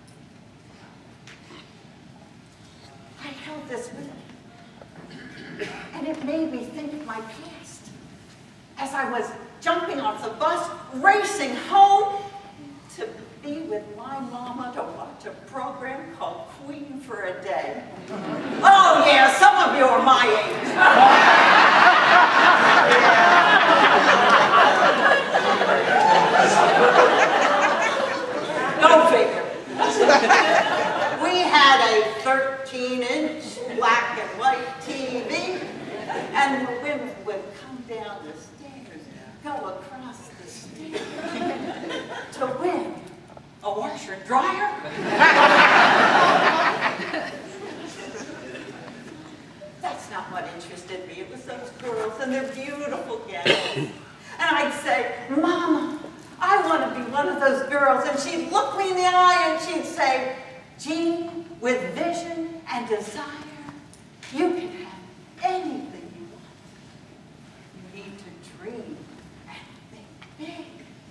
Speaker 9: I held this with me, and it made me think of my past. As I was jumping off the bus, racing home to be with my mama to watch a program called Queen for a Day. Oh yeah, some of you are my age. Go figure. We had a 13-inch black and white TV, and the women would come down the stairs, go across the stage to win a washer and dryer. That's not what interested me. It was those girls and their beautiful gowns. And I'd say, Mama, I want to be one of those girls. And she'd look me in the eye and she'd say, Jean, with vision and desire, you can have anything you want. You need to dream and think big.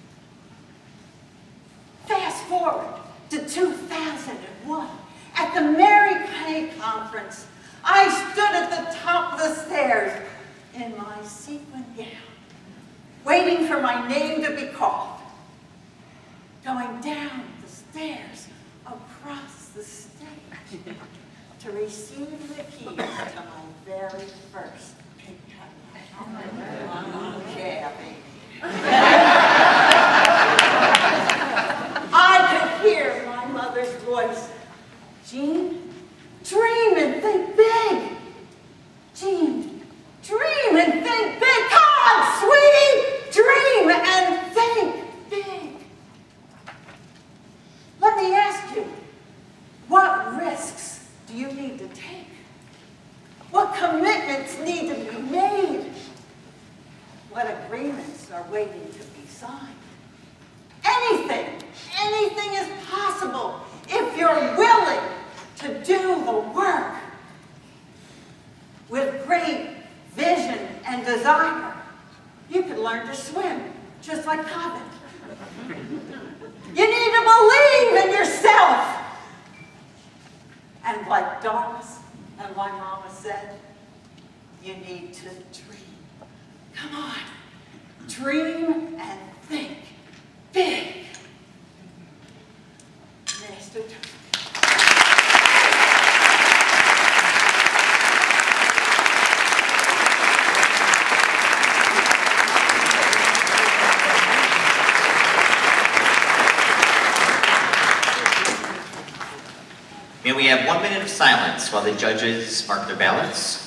Speaker 9: Fast forward to 2001. At the Mary Kay conference, I stood at the top of the stairs in my sequin gown, waiting for my name to be called. Going down the stairs, across the stage, to receive the keys to my very first pink Cadillac. Yeah, baby. I could hear my mother's voice. Jean, dream and think big. Jean, dream and think big. Come on, sweetie, dream and think big. Let me ask you, what risks do you need to take? What commitments need to be made? What agreements are waiting to be signed? Anything is possible if you're willing to do the work. With great vision and desire, you can learn to swim, just like Cobbett. You need to believe in yourself. And like Doris and my mama said, you need to dream. Come on, dream and think big. Minister Tony.
Speaker 3: May we have 1 minute of silence while the judges mark their ballots.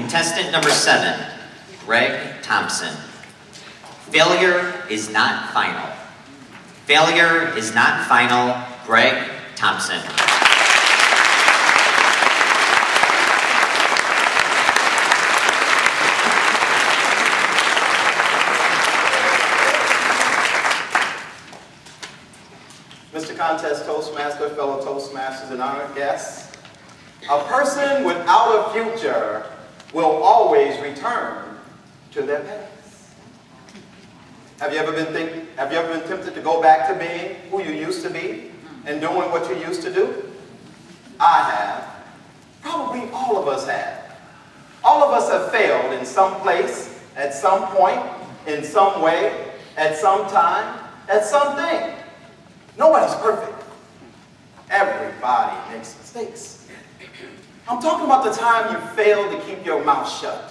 Speaker 3: Contestant number 7, Greg Thompson. Failure is not final. Failure is not final, Greg Thompson.
Speaker 10: Mr. Contest Toastmaster, fellow Toastmasters, and honored guests, a person without a future will always return to their past. Have you ever been tempted to go back to being who you used to be and doing what you used to do? I have. Probably all of us have. All of us have failed in some place, at some point, in some way, at some time, at something. Nobody's perfect. Everybody makes mistakes. I'm talking about the time you failed to keep your mouth shut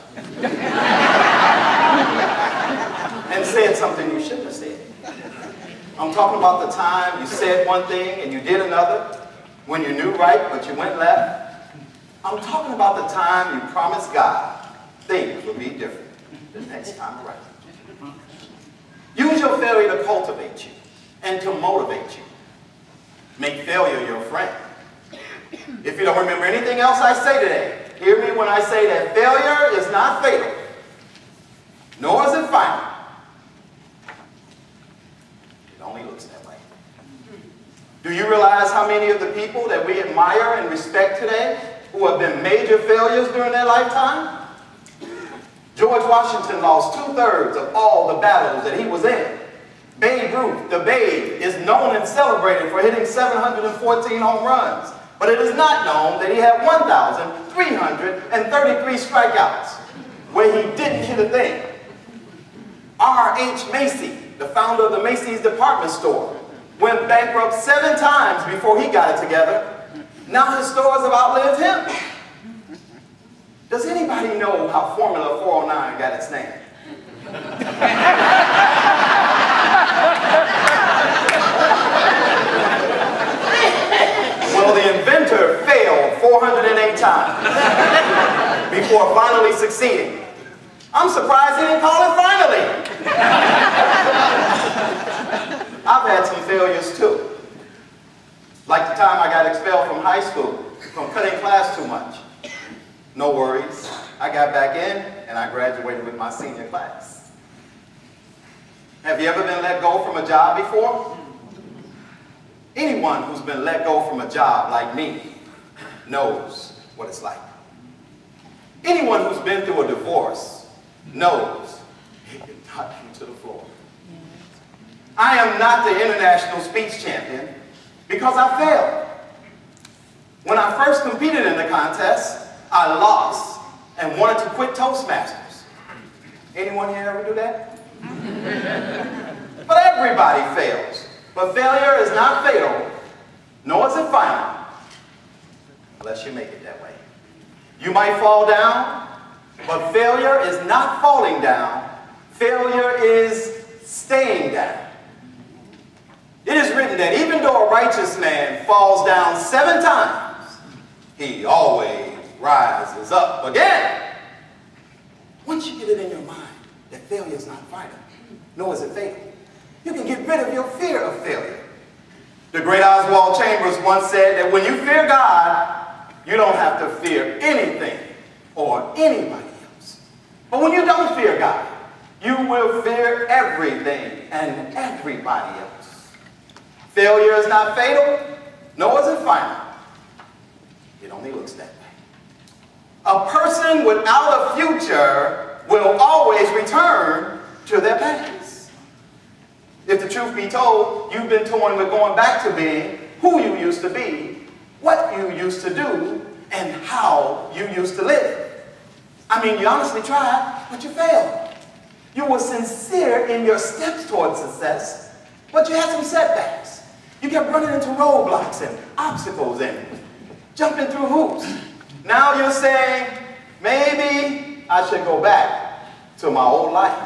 Speaker 10: and said something you shouldn't have said. I'm talking about the time you said one thing and you did another when you knew right but you went left. I'm talking about the time you promised God things would be different the next time around. Use your failure to cultivate you and to motivate you. Make failure your friend. If you don't remember anything else I say today, hear me when I say that failure is not fatal, nor is it final. It only looks that way. Do you realize how many of the people that we admire and respect today who have been major failures during their lifetime? George Washington lost 2/3 of all the battles that he was in. Babe Ruth, the Babe, is known and celebrated for hitting 714 home runs. But it is not known that he had 1,333 strikeouts where he didn't hit a thing. R.H. Macy, the founder of the Macy's department store, went bankrupt 7 times before he got it together. Now his stores have outlived him. Does anybody know how Formula 409 got its name? Well, the inventor failed 408 times before finally succeeding. I'm surprised he didn't call it finally. I've had some failures too. Like the time I got expelled from high school from cutting class too much. No worries. I got back in and I graduated with my senior class. Have you ever been let go from a job before? Anyone who's been let go from a job like me knows what it's like. Anyone who's been through a divorce knows it can knock you to the floor. I am not the international speech champion because I failed. When I first competed in the contest, I lost and wanted to quit Toastmasters. Anyone here ever do that? But everybody fails. But failure is not fatal, nor is it final, unless you make it that way. You might fall down, but failure is not falling down. Failure is staying down. It is written that even though a righteous man falls down 7 times, he always rises up again. Once you get it in your mind that failure is not final, nor is it fatal, you can get rid of your fear of failure. The great Oswald Chambers once said that when you fear God, you don't have to fear anything or anybody else. But when you don't fear God, you will fear everything and everybody else. Failure is not fatal, nor is it final. It only looks that way. A person without a future will always return to their past. If the truth be told, you've been toying with going back to being who you used to be, what you used to do, and how you used to live. I mean, you honestly tried, but you failed. You were sincere in your steps towards success, but you had some setbacks. You kept running into roadblocks and obstacles and jumping through hoops. Now you're saying, maybe I should go back to my old life.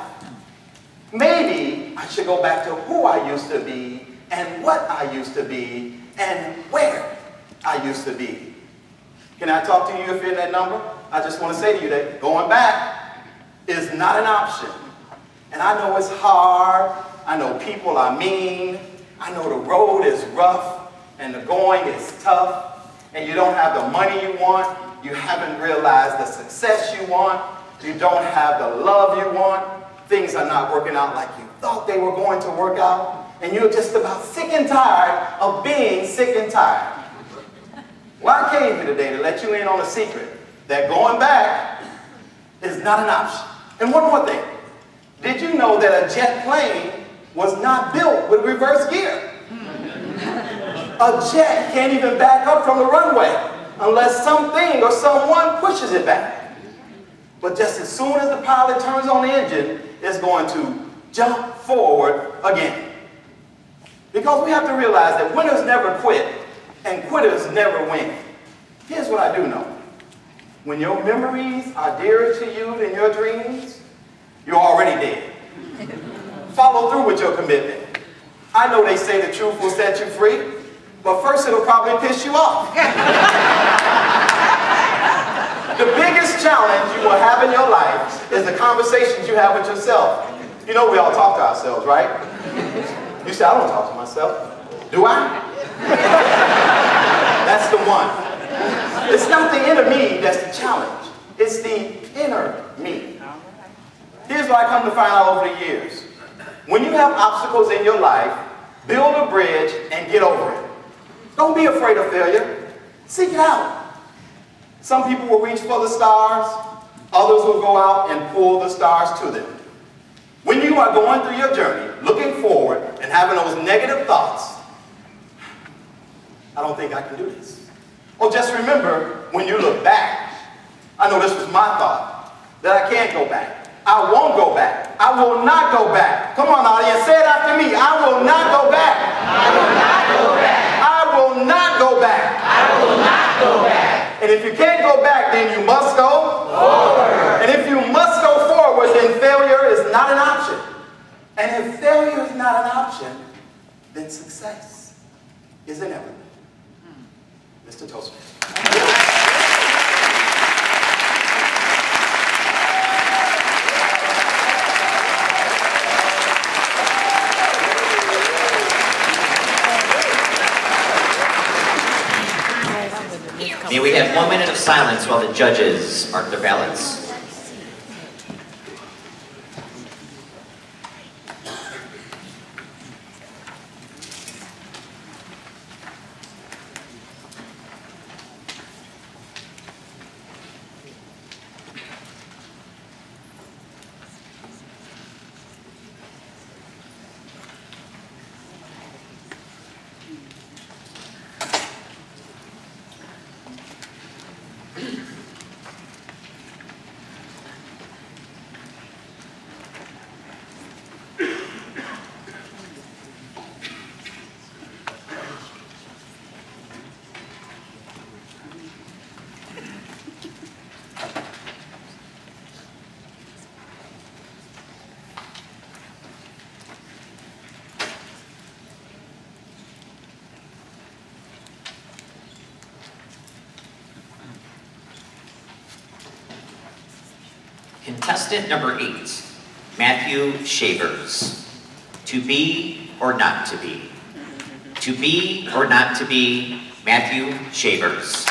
Speaker 10: Maybe I should go back to who I used to be and what I used to be and where I used to be. Can I talk to you if you're in that number? I just want to say to you that going back is not an option. And I know it's hard. I know people are mean. I know the road is rough and the going is tough. And you don't have the money you want. You haven't realized the success you want. You don't have the love you want. Things are not working out like you thought they were going to work out. And you're just about sick and tired of being sick and tired. Well, I came here today to let you in on a secret that going back is not an option. And one more thing. Did you know that a jet plane was not built with reverse gear? A jet can't even back up from the runway unless something or someone pushes it back. But just as soon as the pilot turns on the engine, it's going to jump forward again. Because we have to realize that winners never quit and quitters never win. Here's what I do know. When your memories are dearer to you than your dreams, you're already dead. Follow through with your commitment. I know they say the truth will set you free, but first it'll probably piss you off. The biggest challenge you will have in your life is the conversations you have with yourself. You know we all talk to ourselves, right? You say, I don't talk to myself. Do I? That's the one. It's not the inner me that's the challenge. It's the inner me. Here's what I come to find out over the years. When you have obstacles in your life, build a bridge and get over it. Don't be afraid of failure. Seek it out. Some people will reach for the stars. Others will go out and pull the stars to them. When you are going through your journey, looking forward and having those negative thoughts, I don't think I can do this. Or just remember, when you look back, I know this was my thought, that I can't go back. I won't go back. I will not go back. Come on, audience, say it after me. I will not go back.
Speaker 2: I will not go back.
Speaker 10: I will not go back.
Speaker 2: I will not go back.
Speaker 10: And if you can't go back, then you must go
Speaker 2: forward.
Speaker 10: And if you must go forward, then failure is not an option. And if failure is not an option, then success is inevitable. Mr. Toastmaster.
Speaker 3: May we have 1 minute of silence while the judges mark their ballots. Contestant number 8, Matthew Shavers. To be or not to be? To be or not to be, Matthew Shavers.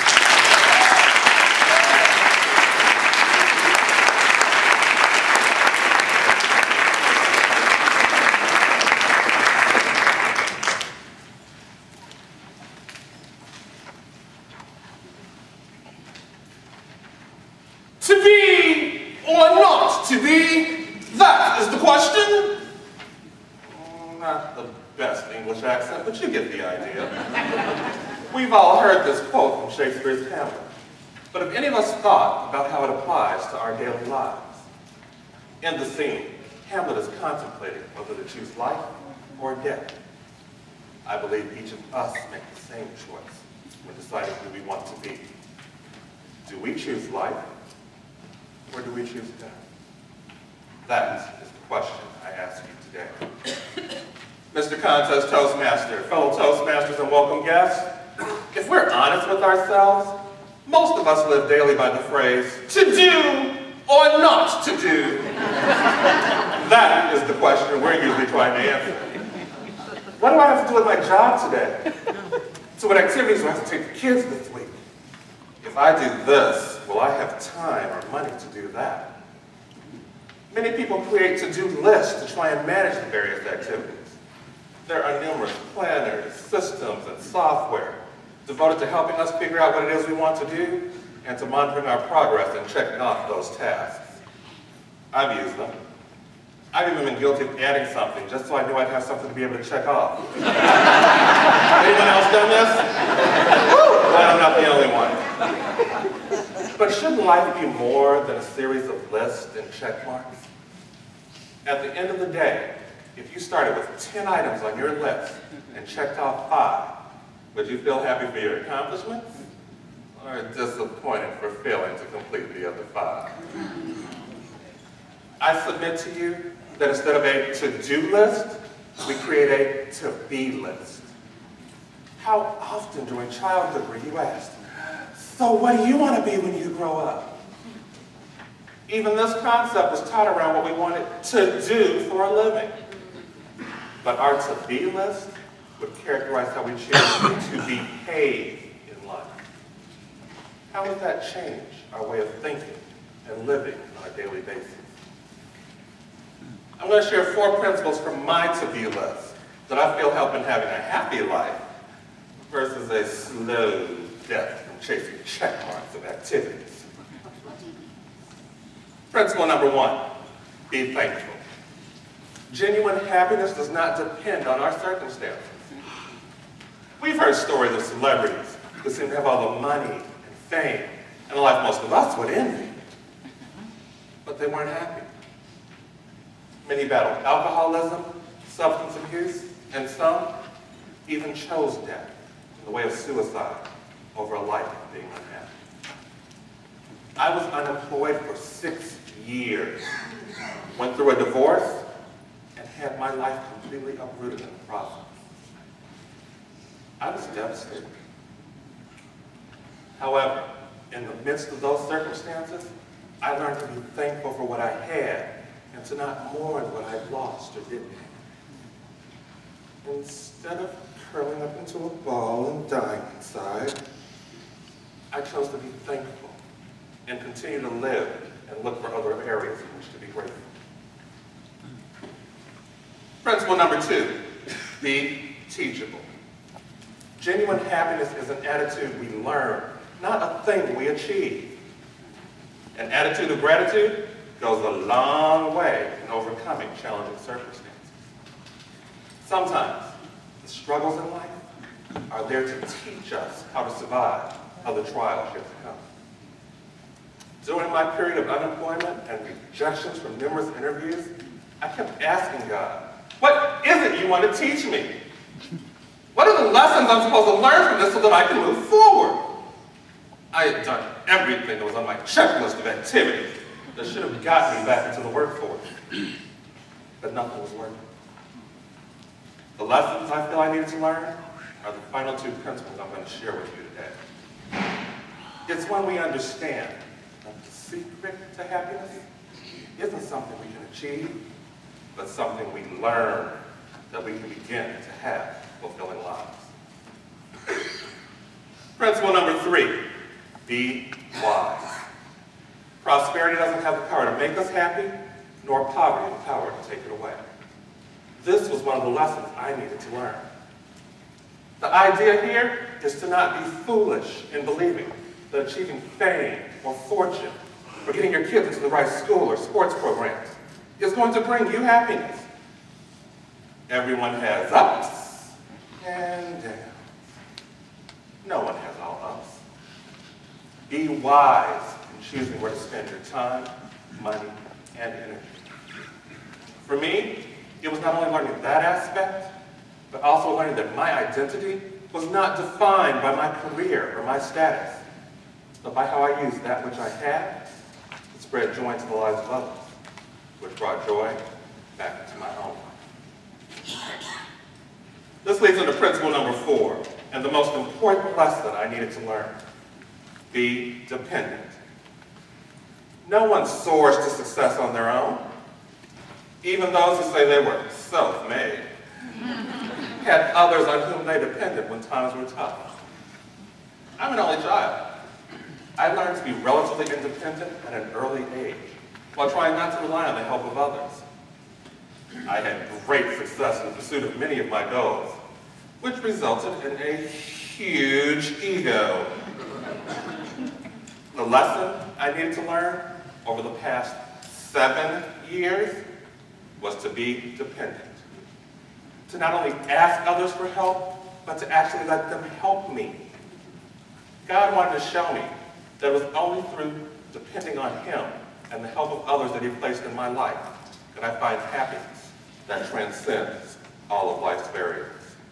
Speaker 11: To be or not to be, that is the question. Not the best English accent, but you get the idea. We've all heard this quote from Shakespeare's Hamlet. But have any of us thought about how it applies to our daily lives? In the scene, Hamlet is contemplating whether to choose life or death. I believe each of us make the same choice when deciding who we want to be. Do we choose life? Or do we choose death? That is the question I ask you today. Mr. Contest Toastmaster, fellow Toastmasters and welcome guests, if we're honest with ourselves, Most of us live daily by the phrase, to do or not to do. That is the question we're usually trying to answer. What do I have to do with my job today? So what activities do I have to take the kids this week? If I do this, will I have time or money to do that? Many people create to-do lists to try and manage the various activities. There are numerous planners, systems, and software devoted to helping us figure out what it is we want to do and to monitoring our progress and checking off those tasks. I've used them. I've even been guilty of adding something just so I knew I'd have something to be able to check off. Anyone else done this? Well, I'm not the only one. But shouldn't life be more than a series of lists and check marks? At the end of the day, if you started with 10 items on your list and checked off 5, would you feel happy for your accomplishments? Or disappointed for failing to complete the other 5? I submit to you that instead of a to-do list, we create a to-be list. How often during childhood were you asked, so what do you want to be when you grow up? Even this concept was taught around what we wanted to do for a living. But our to-be list would characterize how we choose to behave in life. How would that change our way of thinking and living on a daily basis? I'm going to share 4 principles from my to-be list that I feel help in having a happy life versus a slow death from chasing check marks of activities. Principle number 1, be thankful. Genuine happiness does not depend on our circumstances. We've heard stories of celebrities who seem to have all the money and fame and a life most of us would envy, but they weren't happy. Many battled alcoholism, substance abuse, and some even chose death in the way of suicide over a life of being unhappy. I was unemployed for 6 years, went through a divorce, and had my life completely uprooted in the process. I was devastated. However, in the midst of those circumstances, I learned to be thankful for what I had and to not mourn what I'd lost or didn't have. Instead of curling up into a ball and dying inside, I chose to be thankful and continue to live and look for other areas in which to be grateful. Principle number 2, be teachable. Genuine happiness is an attitude we learn, not a thing we achieve. An attitude of gratitude goes a long way in overcoming challenging circumstances. Sometimes the struggles in life are there to teach us how to survive other trials yet to come. During my period of unemployment and rejections from numerous interviews, I kept asking God, what is it you want to teach me? What are the lessons I'm supposed to learn from this so that I can move forward? I had done everything that was on my checklist of activities that should have gotten me back into the workforce, but nothing was working. The lessons I feel I needed to learn are the final 2 principles I'm going to share with you today. It's when we understand that the secret to happiness isn't something we can achieve, but something we learn that we can begin to have fulfilling lives. Principle number 3, be wise. Prosperity doesn't have the power to make us happy, nor poverty the power to take it away. This was one of the lessons I needed to learn. The idea here is to not be foolish in believing that achieving fame or fortune or getting your kids into the right school or sports programs is going to bring you happiness. Everyone has ups and downs. No one has all ups. Be wise in choosing where to spend your time, money, and energy. For me, it was not only learning that aspect, but also learning that my identity was not defined by my career or my status, but by how I used that which I had to spread joy into the lives of others, which brought joy back into my own life. This leads into principle number 4, and the most important lesson I needed to learn. be dependent. No one soars to success on their own. Even those who say they were self-made had others on whom they depended when times were tough. I'm an only child. I learned to be relatively independent at an early age, while trying not to rely on the help of others. I had great success in the pursuit of many of my goals, which resulted in a huge ego. The lesson I needed to learn over the past 7 years was to be dependent. To not only ask others for help, but to actually let them help me. God wanted to show me that it was only through depending on Him and the help of others that He placed in my life that I find happiness that transcends all of life's barriers.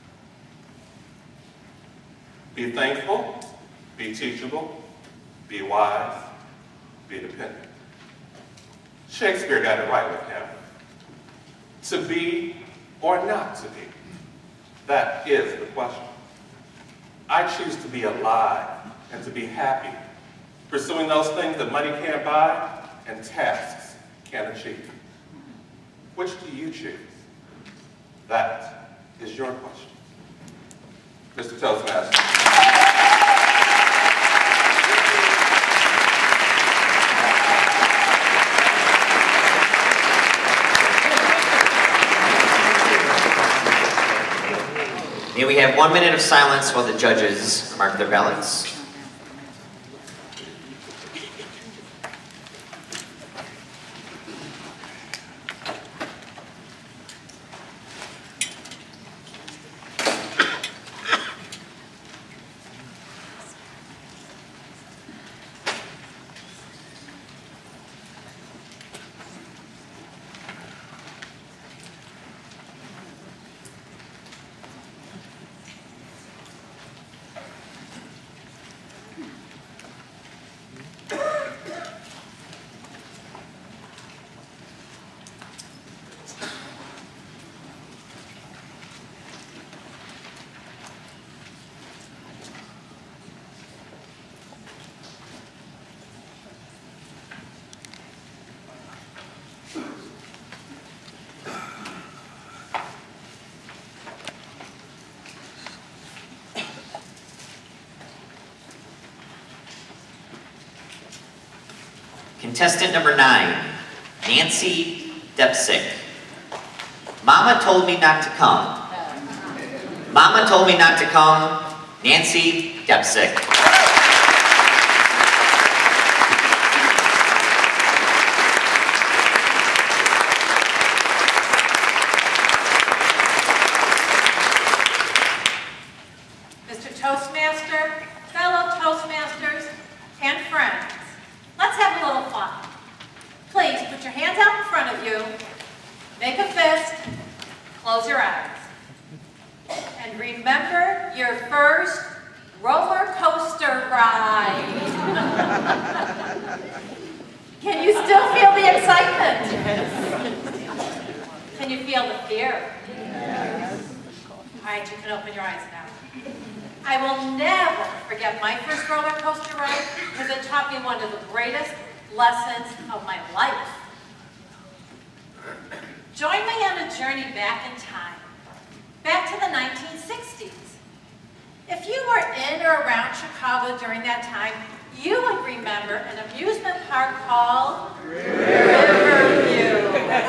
Speaker 11: Be thankful, be teachable, be wise, be dependent. Shakespeare got it right with him. To be or not to be, that is the question. I choose to be alive and to be happy, pursuing those things that money can't buy and tasks can't achieve. Which do you choose? That is your question. Mr. Toastmaster.
Speaker 3: May we have 1 minute of silence while the judges mark their ballots. Contestant number 9, Nancy Depsick. Mama told me not to come. Mama told me not to come, Nancy Depsick.
Speaker 9: Mr. Toastmaster, fellow Toastmasters, and friends, let's have a little fun. Please put your hands out in front of you, make a fist, close your eyes. And remember your first roller coaster ride. Can you still feel the excitement? Can you feel the fear? All right, you can open your eyes now. I will never forget my first roller coaster ride because it taught me one of the greatest lessons of my life. Join me on a journey back in time, back to the 1960s. If you were in or around Chicago during that time, you would remember an amusement park called Riverview.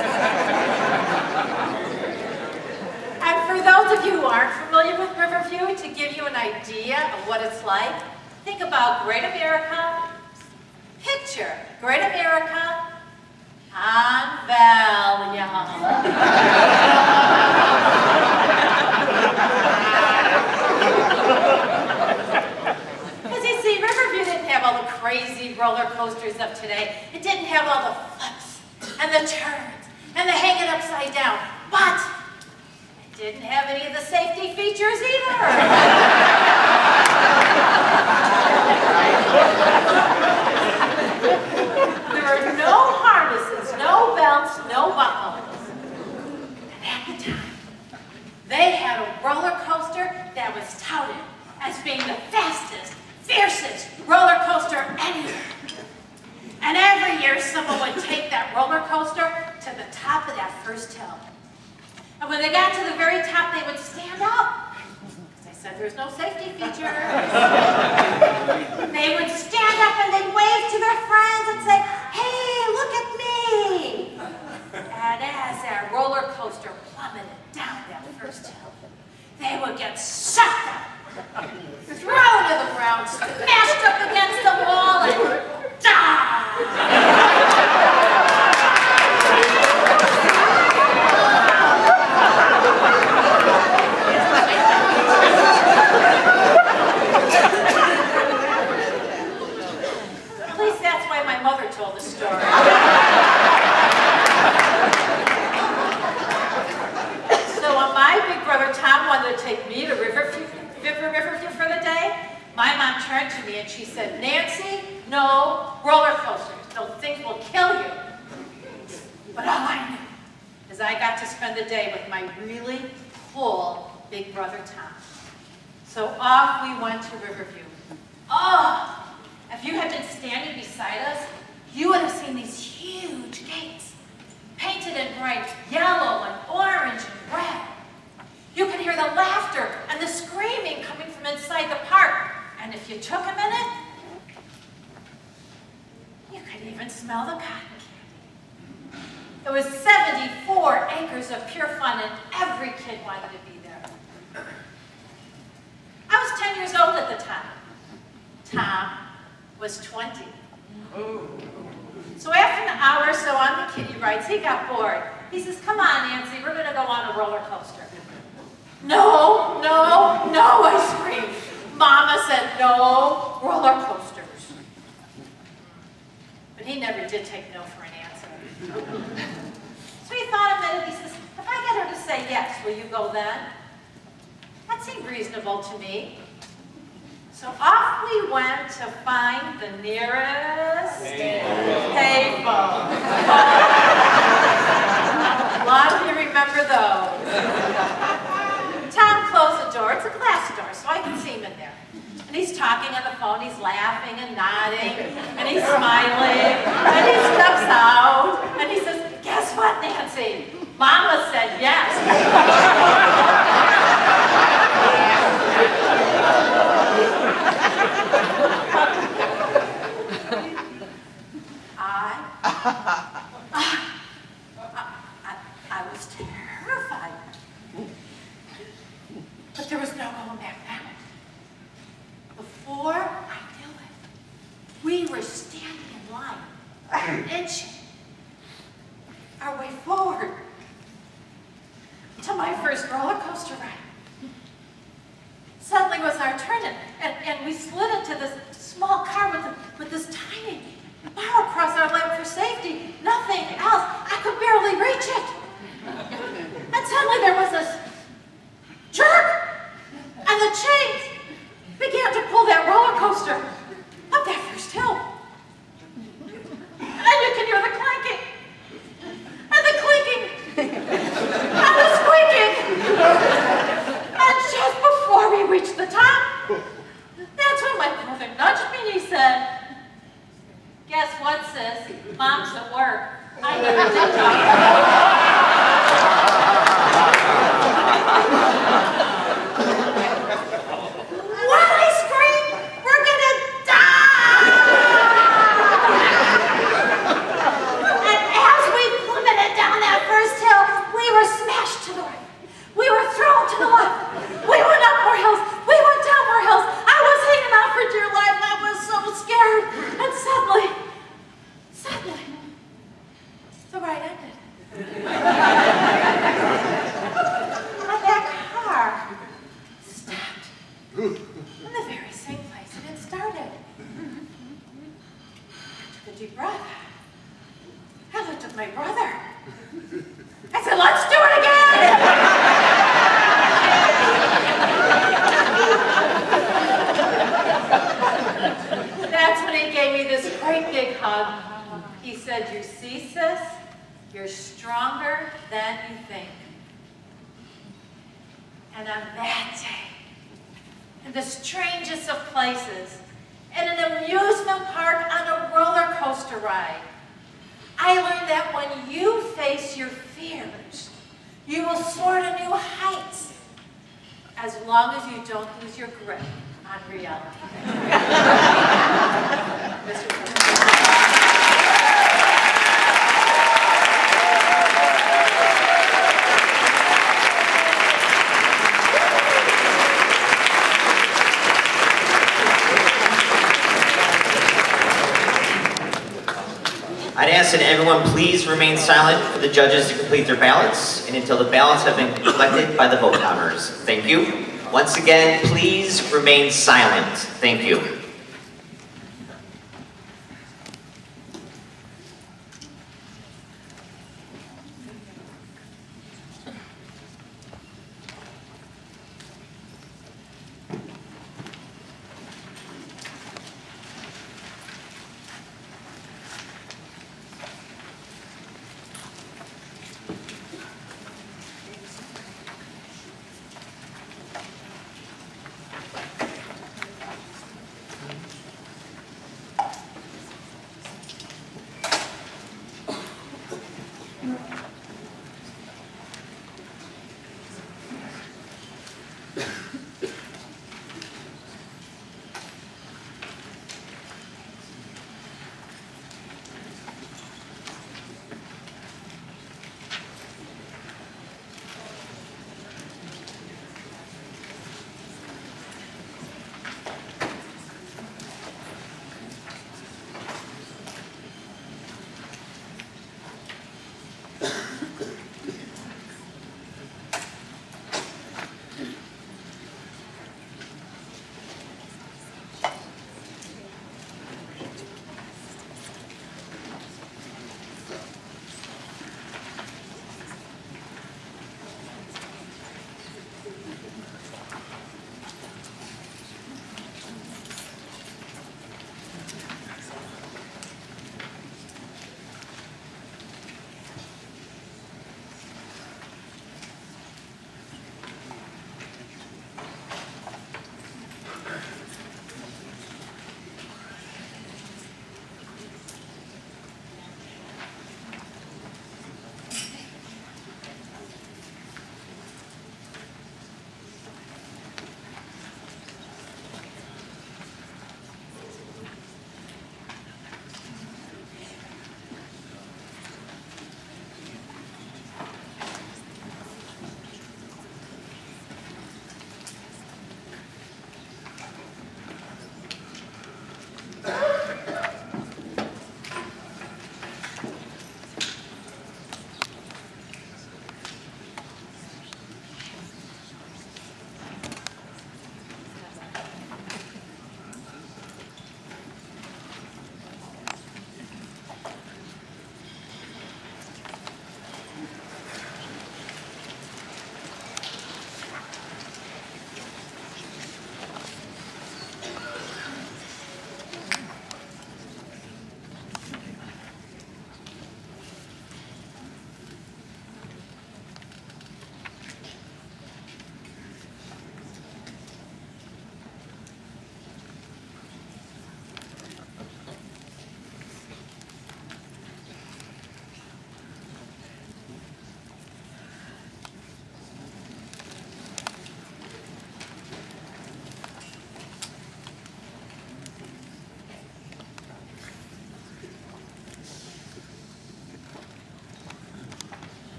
Speaker 9: And for those of you who aren't familiar with Riverview, to give you an idea of what it's like, think about Great America. Picture Great America on Valium. Because you see, Riverview didn't have all the crazy roller coasters of today. It didn't have all the flips and the turns and the hanging upside down. But it didn't have any of the safety features either. There were no harnesses, no belts, no buckles. And at the time, they had a roller coaster that was touted as being the fastest, fiercest roller coaster
Speaker 12: And when they got to the very top, they would stand up. Because I said there's no safety features. They would stand up and they'd wave to their friends and say, hey, look at me. And as that roller coaster plummeted down that first hill, they would get sucked up, thrown to the ground, smashed up against the wall, and die. At least that's why my mother told the story. So when my big brother Tom wanted to take me to Riverview for the day, my mom turned to me and she said, Nancy, no roller coasters. Those things will kill you. But all I knew is I got to spend the day with my really cool big brother Tom. So off we went to Riverview. Oh, if you had been standing beside us, you would have seen these huge gates, painted in bright yellow and orange and red. You could hear the laughter and the screaming coming from inside the park. And if you took a minute, you could even smell the cotton candy. It was 74 acres of pure fun, and every kid wanted to be there. I was 10 years old at the time. Tom was 20. So after an hour or so on the kiddie rides, he got bored. He says, come on, Nancy, we're going to go on a roller coaster. No, no, no, I screamed. Mama said no roller coasters. But he never did take no for an answer. So he thought a minute, he says, if I get her to say yes, will you go then? That seemed reasonable to me. So off we went to find the nearest payphone. A lot of you remember those. Tom closed the door. It's a glass door, so I can see him in there. And he's talking on the phone. He's laughing and nodding, and he's smiling, and he steps out, and he says, guess what, Nancy? Mama said yes. I was terrified. But there was no going back now. Before I knew it, we were standing in line, inching our way forward to my first roller coaster ride. Suddenly was our turn, and we slid into this small car with this tiny bar across our lap for safety. Nothing else. I could barely reach it. And suddenly there was this jerk, and the chains began to pull that roller coaster up that first hill. And you can hear the clanking, and the clinking, and the squeaking. And just before we reached the top, that's when my brother nudged me and he said, guess what, sis? Mom's at work. I never did talk. What? I screamed, we're gonna die! And as we plummeted down that first hill, we were smashed to the right. We were thrown to the left. We went up more hills. We went down more hills. I was hanging out for dear life. I was so scared. And suddenly, the ride ended. And that car stopped in the very same place it had started. I took a deep breath. I looked at my brother. I said, let's do it again! That's when he gave me this great big hug. He said, you see, sis, you're stronger than you think. And on that day, in the strangest of places, in an amusement park on a roller coaster ride, I learned that when you face your fears, you will sort new heights, as long as you don't lose your grip on reality. Mr. President.
Speaker 3: I'd ask that everyone please remain silent for the judges to complete their ballots and until the ballots have been collected by the vote counters. Thank you. Once again, please remain silent. Thank you.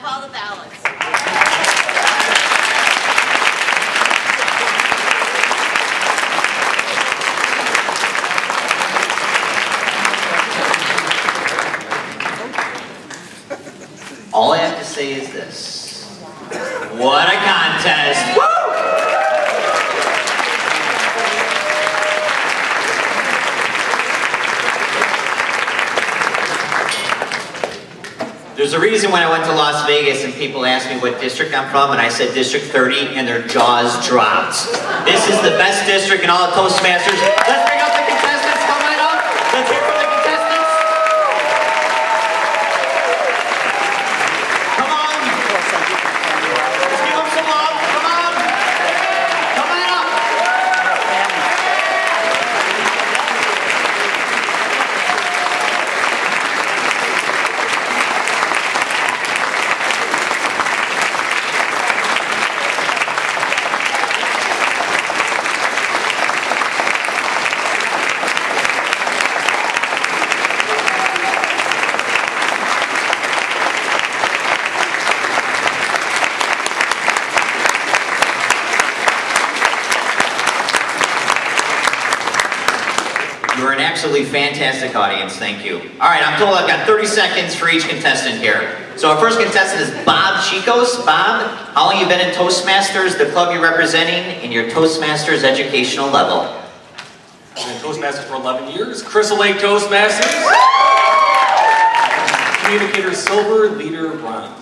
Speaker 12: call the ballots.
Speaker 3: All I have to say is this. What a contest! Woo! There's a reason when I went to Las Vegas and people asked me what district I'm from, and I said District 30, and their jaws dropped. This is the best district in all of Toastmasters. Let's bring up the contestants. Come right up. Let's hear from the contestants. Come on. Let's give them some love. Come on. Come right up. You're an absolutely fantastic audience, thank you. All right, I'm told I've got 30 seconds for each contestant here. So our first contestant is Bob Chicos. Bob, how long have you been in Toastmasters, the club you're representing, in your Toastmasters educational level?
Speaker 4: I've been in Toastmasters for 11 years. Crystal Lake Toastmasters. Communicator Silver, Leader Bronze.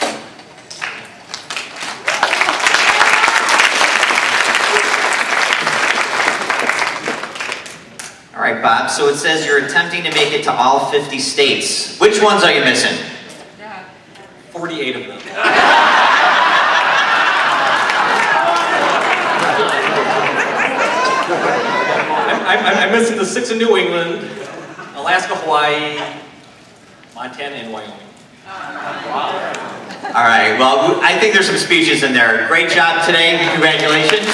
Speaker 3: All right, Bob, so it says you're attempting to make it to all 50 states. Which ones are you missing?
Speaker 4: 48 of them. I'm missing the 6 in New England, Alaska, Hawaii, Montana, and Wyoming.
Speaker 3: All right, well, I think there's some speeches in there. Great job today, congratulations.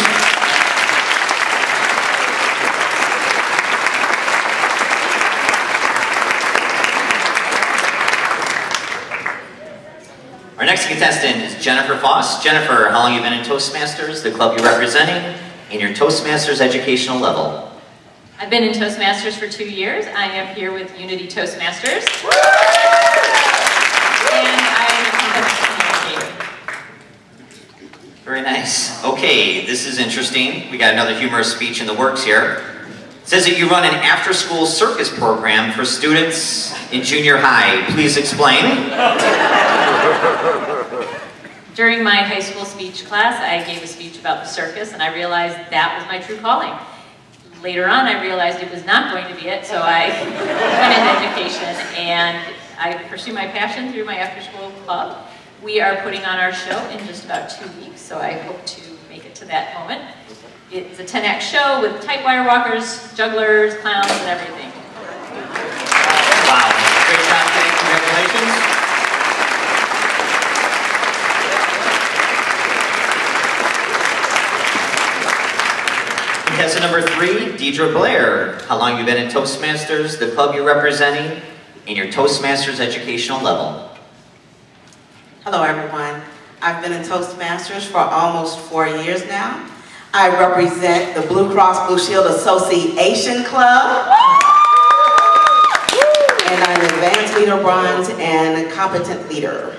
Speaker 3: Our next contestant is Jennifer Foss. Jennifer, how long have you been in Toastmasters, the club you're representing, in your Toastmasters educational level?
Speaker 5: I've been in Toastmasters for 2 years. I am here with Unity Toastmasters. And I'm a communicator.
Speaker 3: Very nice. Okay, this is interesting. We got another humorous speech in the works here. It says that you run an after-school circus program for students in junior high. Please explain.
Speaker 5: During my high school speech class, I gave a speech about the circus, and I realized that was my true calling. Later on, I realized it was not going to be it, so I went into education, and I pursue my passion through my after-school club. We are putting on our show in just about 2 weeks, so I hope to make it to that moment. It's a 10-act show with tight wire walkers, jugglers, clowns, and everything.
Speaker 3: Wow, great job, thanks, congratulations. Contestant number 3, Deidre Blair. How long have you been in Toastmasters, the club you're representing, in your Toastmasters educational level?
Speaker 13: Hello everyone. I've been in Toastmasters for almost 4 years now. I represent the Blue Cross Blue Shield Association Club. And I'm Advanced Leader Bronze and Competent Leader.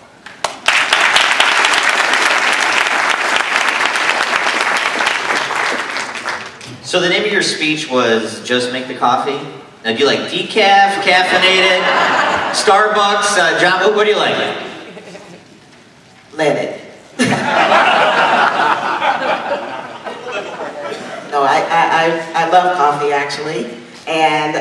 Speaker 3: So the name of your speech was Just Make the Coffee? Now do you like decaf, caffeinated, Starbucks, John, what do you like?
Speaker 13: Let it. No, I love coffee actually. And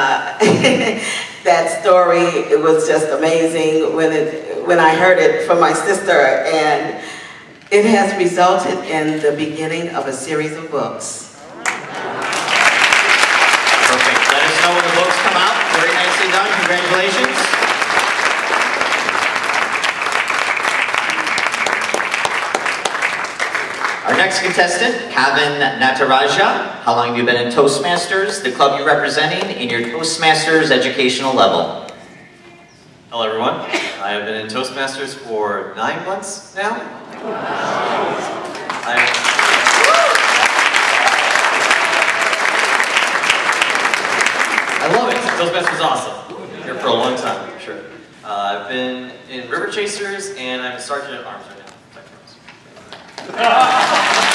Speaker 13: that story, it was just amazing when I heard it from my sister, and it has resulted in the beginning of a series of books.
Speaker 3: Perfect. Let us know when the books come out. Very nicely done. Congratulations. Our next contestant, Kavin Nataraja. How long have you been in Toastmasters, the club you're representing, in your Toastmasters educational level?
Speaker 14: Hello everyone. I have been in Toastmasters for 9 months now. I love it. Toastmasters is awesome. Been here for a long time, I'm sure. I've been in River Chasers and I'm a sergeant at arms right now.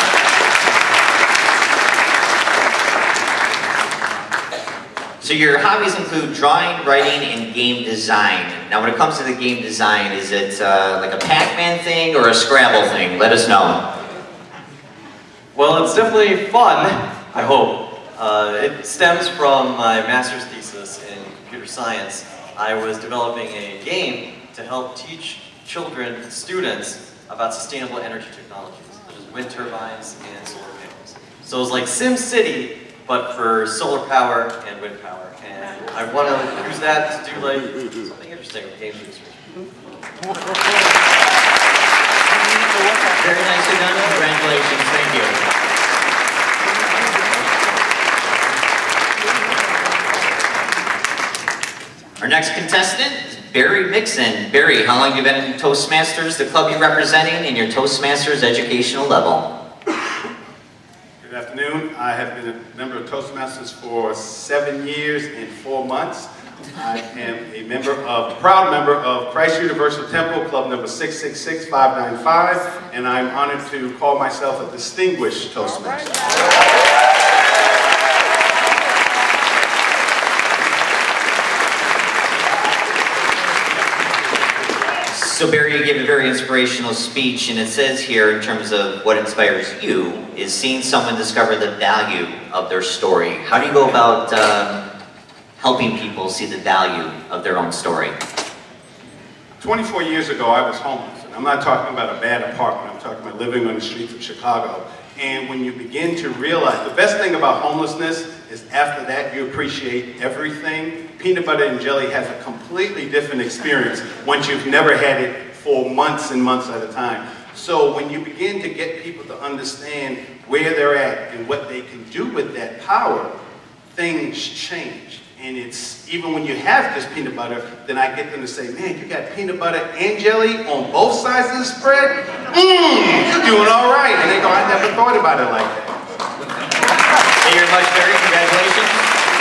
Speaker 3: So your hobbies include drawing, writing, and game design. Now when it comes to the game design, is it like a Pac-Man thing or a Scrabble thing? Let us know.
Speaker 14: Well, it's definitely fun, I hope. It stems from my master's thesis in computer science. I was developing a game to help teach children, students, about sustainable energy technologies, such as wind turbines and solar panels. So it was like SimCity, but for solar power and wind power. And I want to use that to do like something interesting with game research.
Speaker 3: Very nicely done. Congratulations. Thank you. Our next contestant is Barry Mixon. Barry, how long have you been in Toastmasters, the club you're representing, and your Toastmasters educational level?
Speaker 8: Good afternoon. I have been a member of Toastmasters for 7 years and 4 months. I am a proud member of Christ Universal Temple, club number 666595, and I'm honored to call myself a distinguished Toastmaster.
Speaker 3: So Barry, you gave a very inspirational speech, and it says here in terms of what inspires you is seeing someone discover the value of their story. How do you go about helping people see the value of their own story?
Speaker 8: 24 years ago, I was homeless. And I'm not talking about a bad apartment. I'm talking about living on the streets of Chicago. And when you begin to realize, the best thing about homelessness is after that you appreciate everything. Peanut butter and jelly has a completely different experience once you've never had it for months and months at a time. So when you begin to get people to understand where they're at and what they can do with that power, things change. And it's, even when you have just peanut butter, then I get them to say, man, you got peanut butter and jelly on both sides of the spread? You're doing all right. And they go, I never thought about it like that.
Speaker 3: Thank you very much, Barry. Congratulations.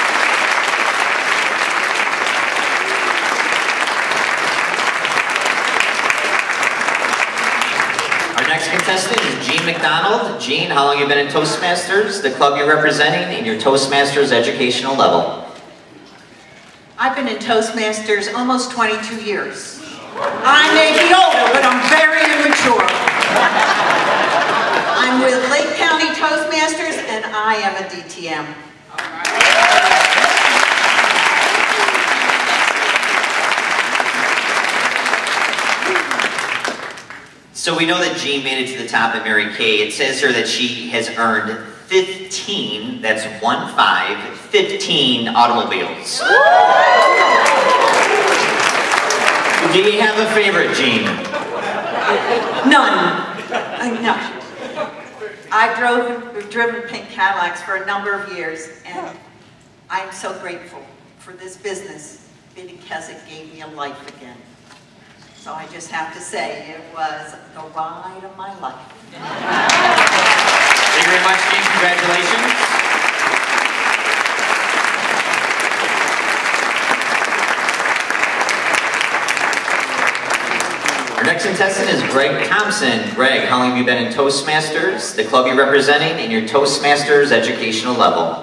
Speaker 3: Our next contestant is Gene McDonald. Gene, how long have you been in Toastmasters, the club you're representing, and your Toastmasters educational level?
Speaker 9: I've been in Toastmasters almost 22 years. I may be older, but I'm very immature. I'm with Lake County Toastmasters, and I am a DTM.
Speaker 3: So we know that Jean made it to the top at Mary Kay. It says here that she has earned 15, that's 15 automobiles. Do you have a favorite, Jean?
Speaker 9: None. No. I've driven pink Cadillacs for a number of years, and I'm so grateful for this business because it gave me a life again. So I just have to say, it was the ride of my life.
Speaker 3: Thank you very much, Jean. Congratulations. Our next contestant is Greg Thompson. Greg, how long have you been in Toastmasters, the club you're representing, and your Toastmasters educational level?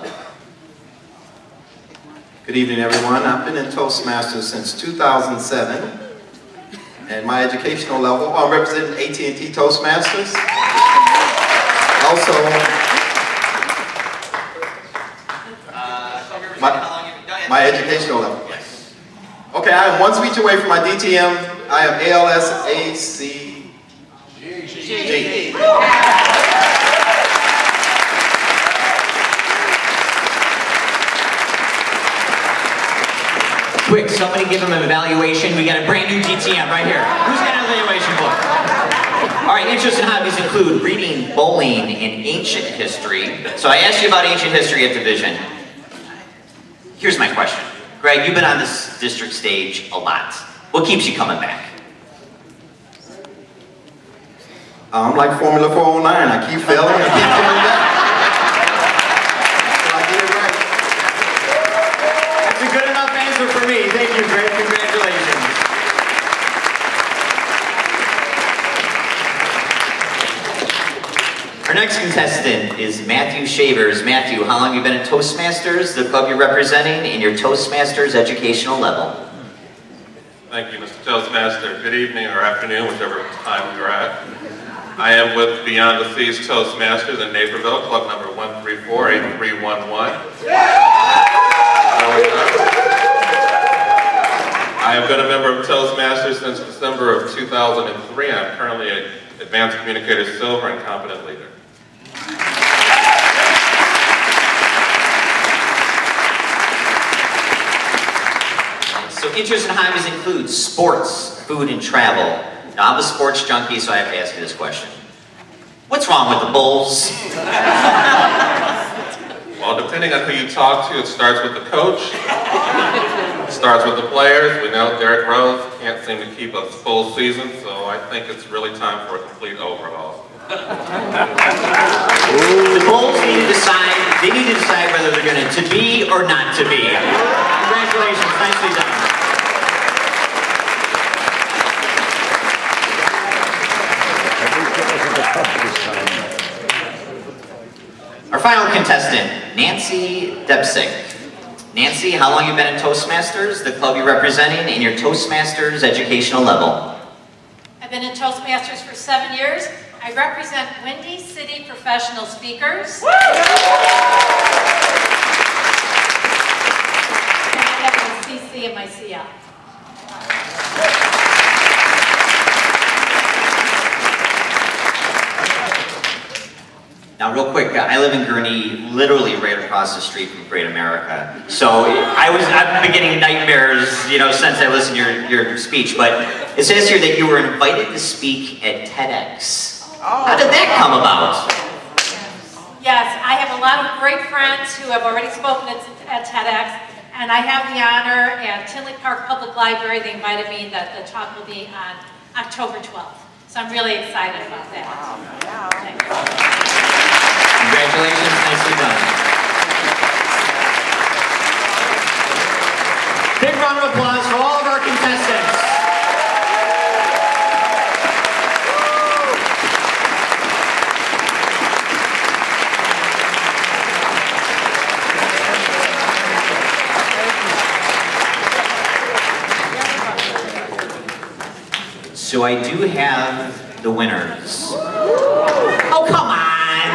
Speaker 10: Good evening, everyone. I've been in Toastmasters since 2007. And my educational level, I'm representing AT&T Toastmasters. Also, my educational level. Okay, I am one speech away from my DTM. I am ALS ACG.
Speaker 3: Quick, somebody give him an evaluation. We got a brand new DTM right here. Who's got an evaluation book? All right, interests and hobbies include reading, bowling, and ancient history. So I asked you about ancient history at Division. Here's my question. Greg, you've been on this district stage a lot. What keeps you coming back?
Speaker 10: I'm like Formula 409. I keep failing and keep coming back. So I get it right.
Speaker 3: That's a good enough answer for me. Thank you, Greg. Congratulations. Our next contestant is Matthew Shavers. Matthew, how long have you been in Toastmasters, the club you're representing, and your Toastmasters educational level?
Speaker 11: Thank you, Mr. Toastmaster. Good evening or afternoon, whichever time you're at. I am with Beyond the Seas Toastmasters in Naperville, club number 1348311. I have been a member of Toastmasters since December of 2003. I'm currently an Advanced Communicator Silver and Competent Leader.
Speaker 3: So interests and hobbies include sports, food, and travel. Now, I'm a sports junkie, so I have to ask you this question. What's wrong with the Bulls?
Speaker 11: Well, depending on who you talk to, it starts with the coach, it starts with the players. We know Derrick Rose can't seem to keep a full season, so I think it's really time for a complete overhaul.
Speaker 3: The Bulls need to decide, whether they're going to be or not to be. Congratulations, nicely done. Our final contestant, Nancy Debsick. Nancy, how long have you been in Toastmasters, the club you're representing, and your Toastmasters educational level?
Speaker 12: I've been in Toastmasters for 7 years. I represent Windy City Professional Speakers. And I have my CC and my CL.
Speaker 3: Now, real quick, I live in Gurnee, literally right across the street from Great America. So I've been getting nightmares, since I listened to your speech. But it says here that you were invited to speak at TEDx. How did that come about?
Speaker 12: Yes, I have a lot of great friends who have already spoken at TEDx, and I have the honor at Tinley Park Public Library. They invited me that the talk will be on October 12th. So I'm really excited about that. Wow. Thank you.
Speaker 3: Congratulations, nicely done. Big round of applause for all of our contestants. So I do have the winners. Oh, come on!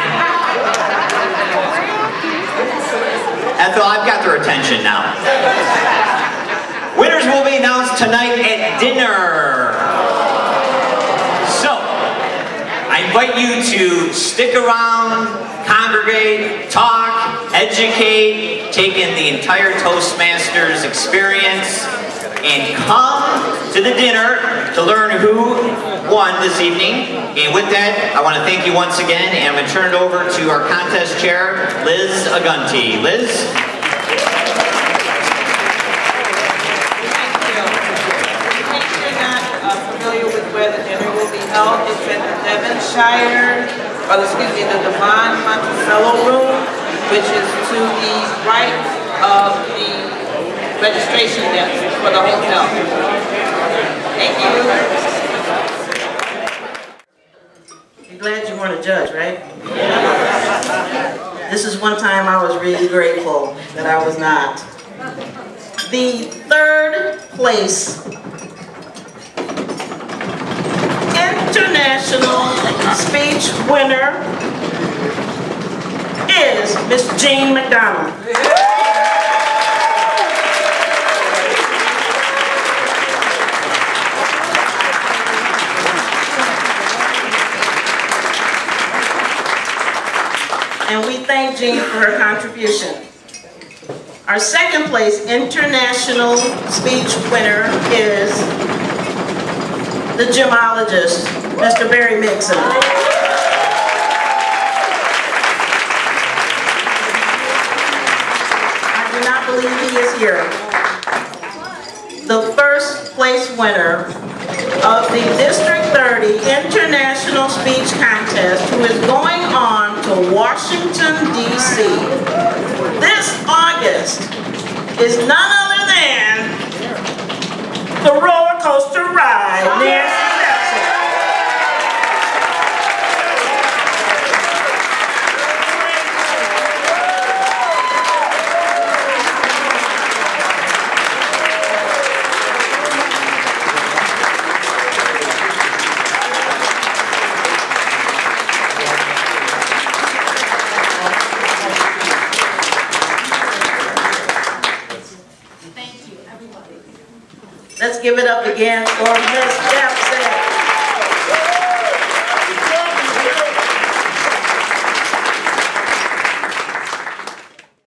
Speaker 3: Ethel, I've got their attention now. Winners will be announced tonight at dinner. So, I invite you to stick around, congregate, talk, educate, take in the entire Toastmasters experience, and come to the dinner to learn who won this evening. And with that, I want to thank you once again, and I'm going to turn it over to our contest chair, Liz Agunti. Liz?
Speaker 2: Thank you. In case you're not familiar with where the dinner will be held, it's at the Devonshire, the Devon Monticello Room, which is to the right of the registration desk for the hotel. Thank you.
Speaker 15: You're glad you weren't a judge, right? This is one time I was really grateful that I was not. The third place international speech winner is Miss Jean McDonald. And we thank Jean for her contribution. Our second place international speech winner is the gemologist, Mr. Barry Mixon. I do not believe he is here. the first place winner of the District 30 International Speech Contest, who is going on to Washington, D.C. this August, is none other than the roller coaster ride, Nancy Pepsi. Let's give it up again for Miss Jeff.